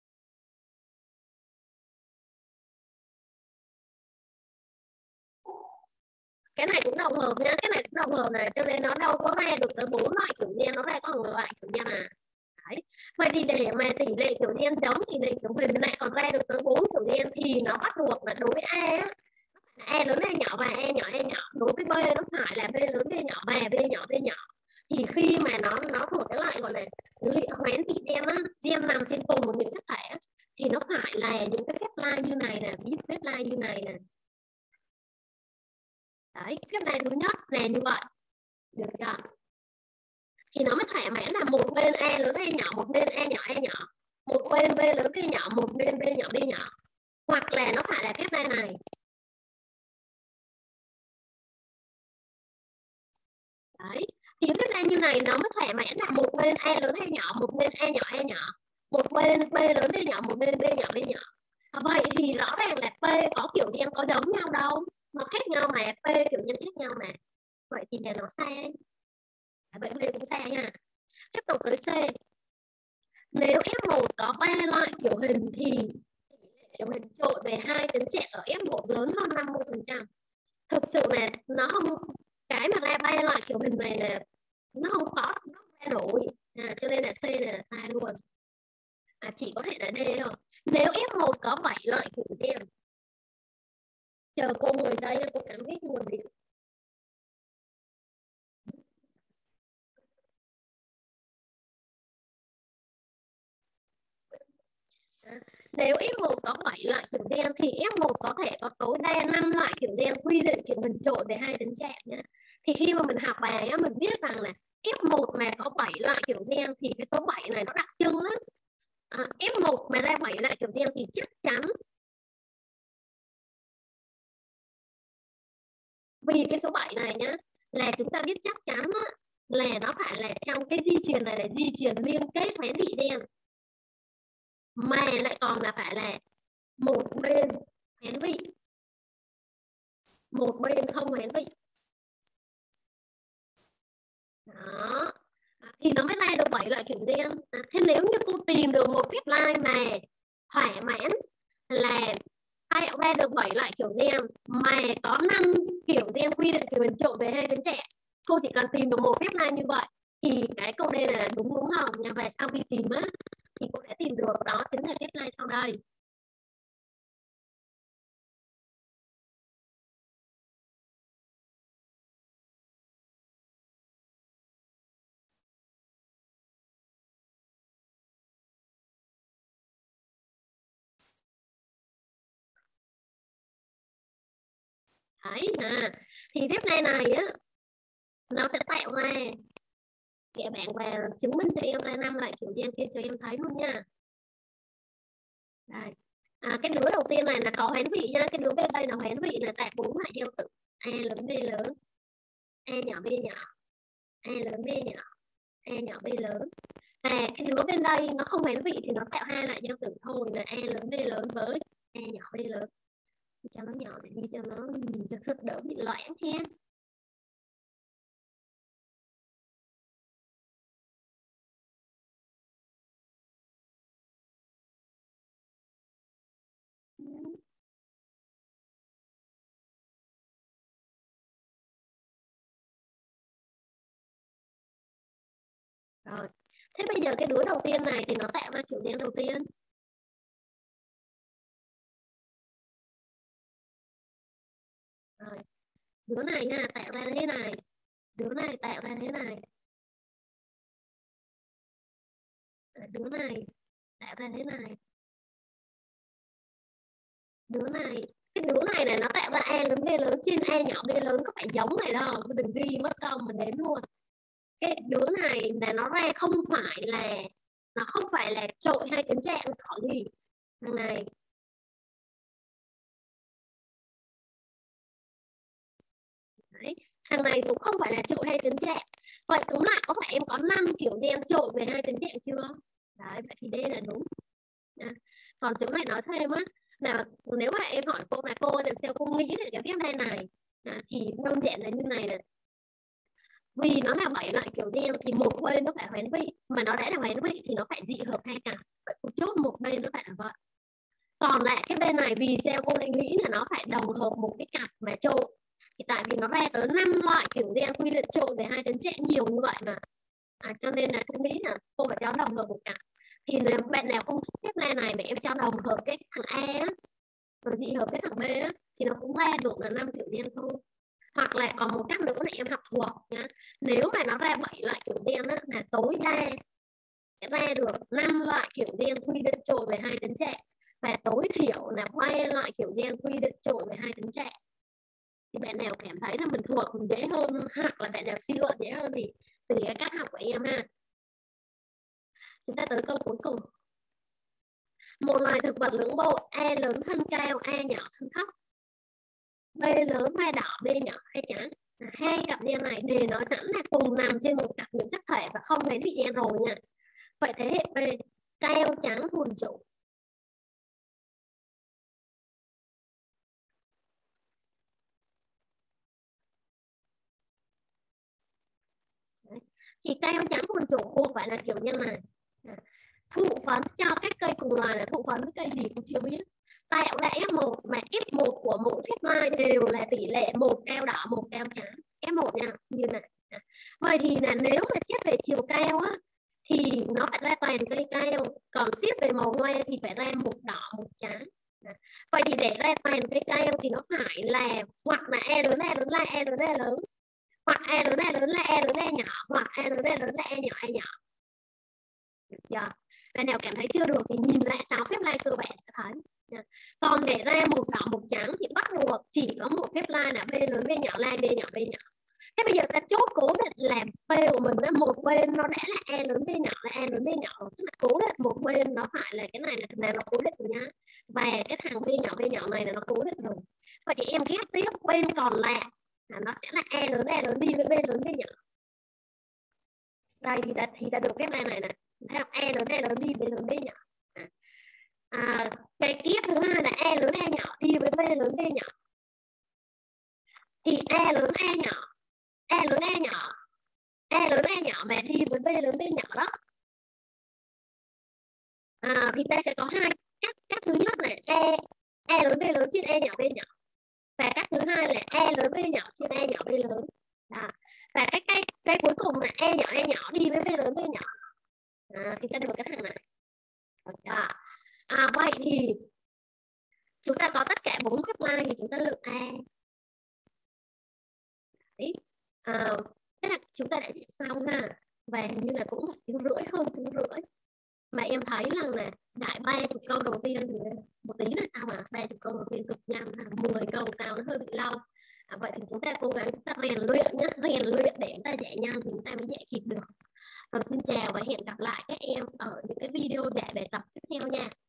Cái này cũng đồng hợp nha, cái này cũng đồng hợp này, cho nên nó đâu có ra được tới 4 loại kiểu gen, nó ra có một loại kiểu gen à. Đấy. Vậy thì để mà tỷ lệ kiểu gen giống tỷ lệ kiểu hình lại còn ra được tới 4 kiểu gen thì nó bắt buộc là đối với A á, A lớn A nhỏ và A nhỏ A nhỏ, đối với B nó phải là B lớn B nhỏ và B nhỏ B nhỏ. Thì khi mà nó thuộc cái loại gọi là liệu hoán thị gen á, gen nằm trên cùng một những chất thể thì nó phải là những cái phép line như này nè, ví dụ phép line như này nè. Đấy, phép line thứ nhất là như vậy, được chưa? Thì nó mới thỏa mãn là một bên A lớn A nhỏ, một bên A nhỏ A nhỏ, một bên B lớn B nhỏ, một bên B nhỏ B nhỏ, hoặc là nó phải là phép line này. Đấy, thì phép line như này nó mới thỏa mãn là một bên A lớn A nhỏ, một bên A nhỏ A nhỏ, một bên B lớn B nhỏ, một bên B nhỏ B nhỏ. Vậy thì rõ ràng là P có kiểu gen có giống nhau đâu, nó khác nhau mà, P kiểu gen khác nhau mà, vậy thì là nó sai. Vậy đây cũng sai nha. Tiếp tục tới C. Nếu F1 có 3 loại kiểu hình thì kiểu hình trội về 2 tấn trẻ ở F1 lớn hơn 50%. Thực sự là nó không, cái mà ra 3 loại kiểu hình này là nó không có, nó không ra nổi. Cho nên là C là sai luôn. Chỉ có thể là D thôi. Nếu F1 có 7 loại kiểu gen, chờ cô 10 giây cô cắm hết nguồn điện. Nếu F1 có 7 loại kiểu gen thì F1 có thể có tối đa 5 loại kiểu gen quy định kiểu hình trội về 2 tính trạng nhé. Thì khi mà mình học bài á, mình biết rằng là F1 mà có 7 loại kiểu gen thì cái số 7 này nó đặc trưng lắm. F1 mà ra 7 loại kiểu gen thì chắc chắn, vì cái số 7 này nhá, là chúng ta biết chắc chắn á, là nó phải là trong cái di truyền này là di truyền liên kết hoán vị gen, mà lại còn là phải là một bên hoán vị, một bên không hoán vị. Đó. Thì nó mới ra được 7 loại kiểu gen. Thế nếu như cô tìm được một phép line mà thỏa mãn là tạo ra được 7 loại kiểu gen mà có 5 kiểu gen quy định kiểu hình trộn về hai đứa trẻ, cô chỉ cần tìm được một phép line như vậy thì cái câu D này là đúng đúng không? Và sau khi tìm á thì cô đã tìm được, đó chính là phép line sau đây. Đấy thì phép line này á nó sẽ tạo ra, kể bạn và chứng minh cho em ra 5 loại kiểu gen kia cho em thấy luôn nha. Đây. Cái đứa đầu tiên này là có hoán vị nha, cái đứa bên đây là hoán vị là tại 4 loại giao tử A lớn B lớn, A nhỏ B nhỏ, A lớn B nhỏ, A nhỏ B lớn. Cái đứa bên đây nó không hoán vị thì nó tạo hai loại giao tử thôi là A lớn B lớn với A nhỏ B lớn. Cho nó nhỏ để đi cho nó nhìn cho đỡ bị loãng ha. Rồi. Thế bây giờ cái đứa đầu tiên này thì nó tạo ra kiểu gen đầu tiên. Rồi. Đứa này nha tạo ra thế này, đứa này tạo ra thế này. Đứa này tạo ra thế này, đứa này, cái đứa này này nó tạo ra A lớn B lớn trên A nhỏ B lớn, có phải giống này đâu, đừng ghi mất công mình đếm luôn. Cái đứa này là nó ra không phải là, nó không phải là trội hay tính trạng có gì. Thằng này đấy, thằng này cũng không phải là trội hay tính trạng. Vậy cũng lại có phải em có 5 kiểu đen trội về hai tính trạng chưa? Đấy, vậy thì đây là đúng. Còn chỗ này nói thêm á, là nếu mà em hỏi cô là cô làm sao cô nghĩ là cái phép đen này, thì đơn giản là như này này, vì nó là 7 loại kiểu đen thì một bên nó phải hoán vị, mà nó đã là hoán vị thì nó phải dị hợp hai cặp, vậy cô chốt một bên nó phải là vậy. Còn lại cái bên này vì sao cô lại nghĩ là nó phải đồng hợp một cái cặp mà trộn, thì tại vì nó ra tới 5 loại kiểu đen quy định trộn về hai tính trạng nhiều như vậy mà, cho nên là cô nghĩ là cô phải cho đồng hợp một cặp. Thì nếu bạn nào không xếp ra này mà em cho đồng hợp cái thằng A á, rồi dị hợp với thằng B á, thì nó cũng ra được là 5 kiểu đen thôi. Hoặc là còn một cách nữa là em học thuộc nhá, nếu mà nó ra 7 loại kiểu đen á, là tối đa sẽ ra được 5 loại kiểu đen quy định trộn về hai tính trạng, và tối thiểu là 3 loại kiểu đen quy định trộn về hai tính trạng. Thì bạn nào cảm thấy là mình thuộc mình dễ hơn, hoặc là bạn nào suy luận dễ hơn thì tùy cái cách học của em ha. Chúng ta tới câu cuối cùng. Một loài thực vật lưỡng bộ, A lớn thân cao, A nhỏ thân thấp, B lớn hoa đỏ, B nhỏ hoa trắng. Hai cặp đen này đề nói sẵn là cùng nằm trên một cặp những chất thể và không thấy bị đen rồi nha. Vậy thế hệ B cao trắng thuần chủ. Đấy. Thì cao trắng thuần chủ buộc phải là kiểu nhân này. Thụ phấn cho các cây cùng loài là thụ phấn với cây gì cũng chưa biết. Tạo ra F1 mà F1 của mỗi phép lai đều là tỷ lệ một cao đỏ một cao trắng. F1 nha, như này. Vậy thì là nếu mà xét về chiều cao á, thì nó phải ra toàn cây cao, còn xét về màu hoa thì phải ra một đỏ một trắng. Vậy thì để ra toàn cây cao thì nó phải là hoặc là E lớn E lớn là E lớn E lớn, hoặc E lớn E lớn là E lớn E nhỏ, hoặc E lớn E lớn là E nhỏ E nhỏ. Được chưa? Bạn nào cảm thấy chưa được thì nhìn lại 6 phép lai cơ bản sẽ thấy. Còn để ra một đỏ một trắng thì bắt buộc chỉ có một phép lai là B lớn B nhỏ lai B nhỏ B nhỏ. Thế bây giờ ta chốt cố định làm B của mình là một bên nó đã là E lớn B nhỏ là E lớn B nhỏ, tức là cố định một bên nó phải là cái này là nó cố định rồi nhá, và cái thằng B nhỏ này là nó cố định rồi. Vậy thì em ghép tiếp bên còn lại là nó sẽ là E lớn đi với B lớn B nhỏ. Đây thì ta được phép này này thấy không? E lớn đi B lớn B nhỏ. Cái tiếp thứ hai là E lớn E nhỏ đi với B lớn B nhỏ, thì E lớn E nhỏ E lớn E nhỏ E lớn E nhỏ mà đi với B lớn B nhỏ đó, thì ta sẽ có hai cách thứ nhất là E lớn B lớn trên E nhỏ B nhỏ, và cách thứ hai là E lớn B nhỏ trên E nhỏ B lớn. Đó. Và cái cuối cùng là E nhỏ đi với B lớn B nhỏ, thì ta được cái thằng này. Vậy thì chúng ta có tất cả 4 phép lai thì chúng ta lựa A. Đấy. Thế là chúng ta đã giải xong ha, và hình như là cũng 1 tiếng rưỡi, hơn 1 tiếng rưỡi, mà em thấy rằng là đại 30 câu đầu tiên thì một tí là sao mà 30 câu đầu tiên cực nhanh, 10 câu sau nó hơi bị lâu. Vậy thì chúng ta cố gắng chúng ta rèn luyện nhé, rèn luyện để chúng ta giải nhanh thì chúng ta mới giải kịp được. Rồi xin chào và hẹn gặp lại các em ở những cái video giải bài tập tiếp theo nha.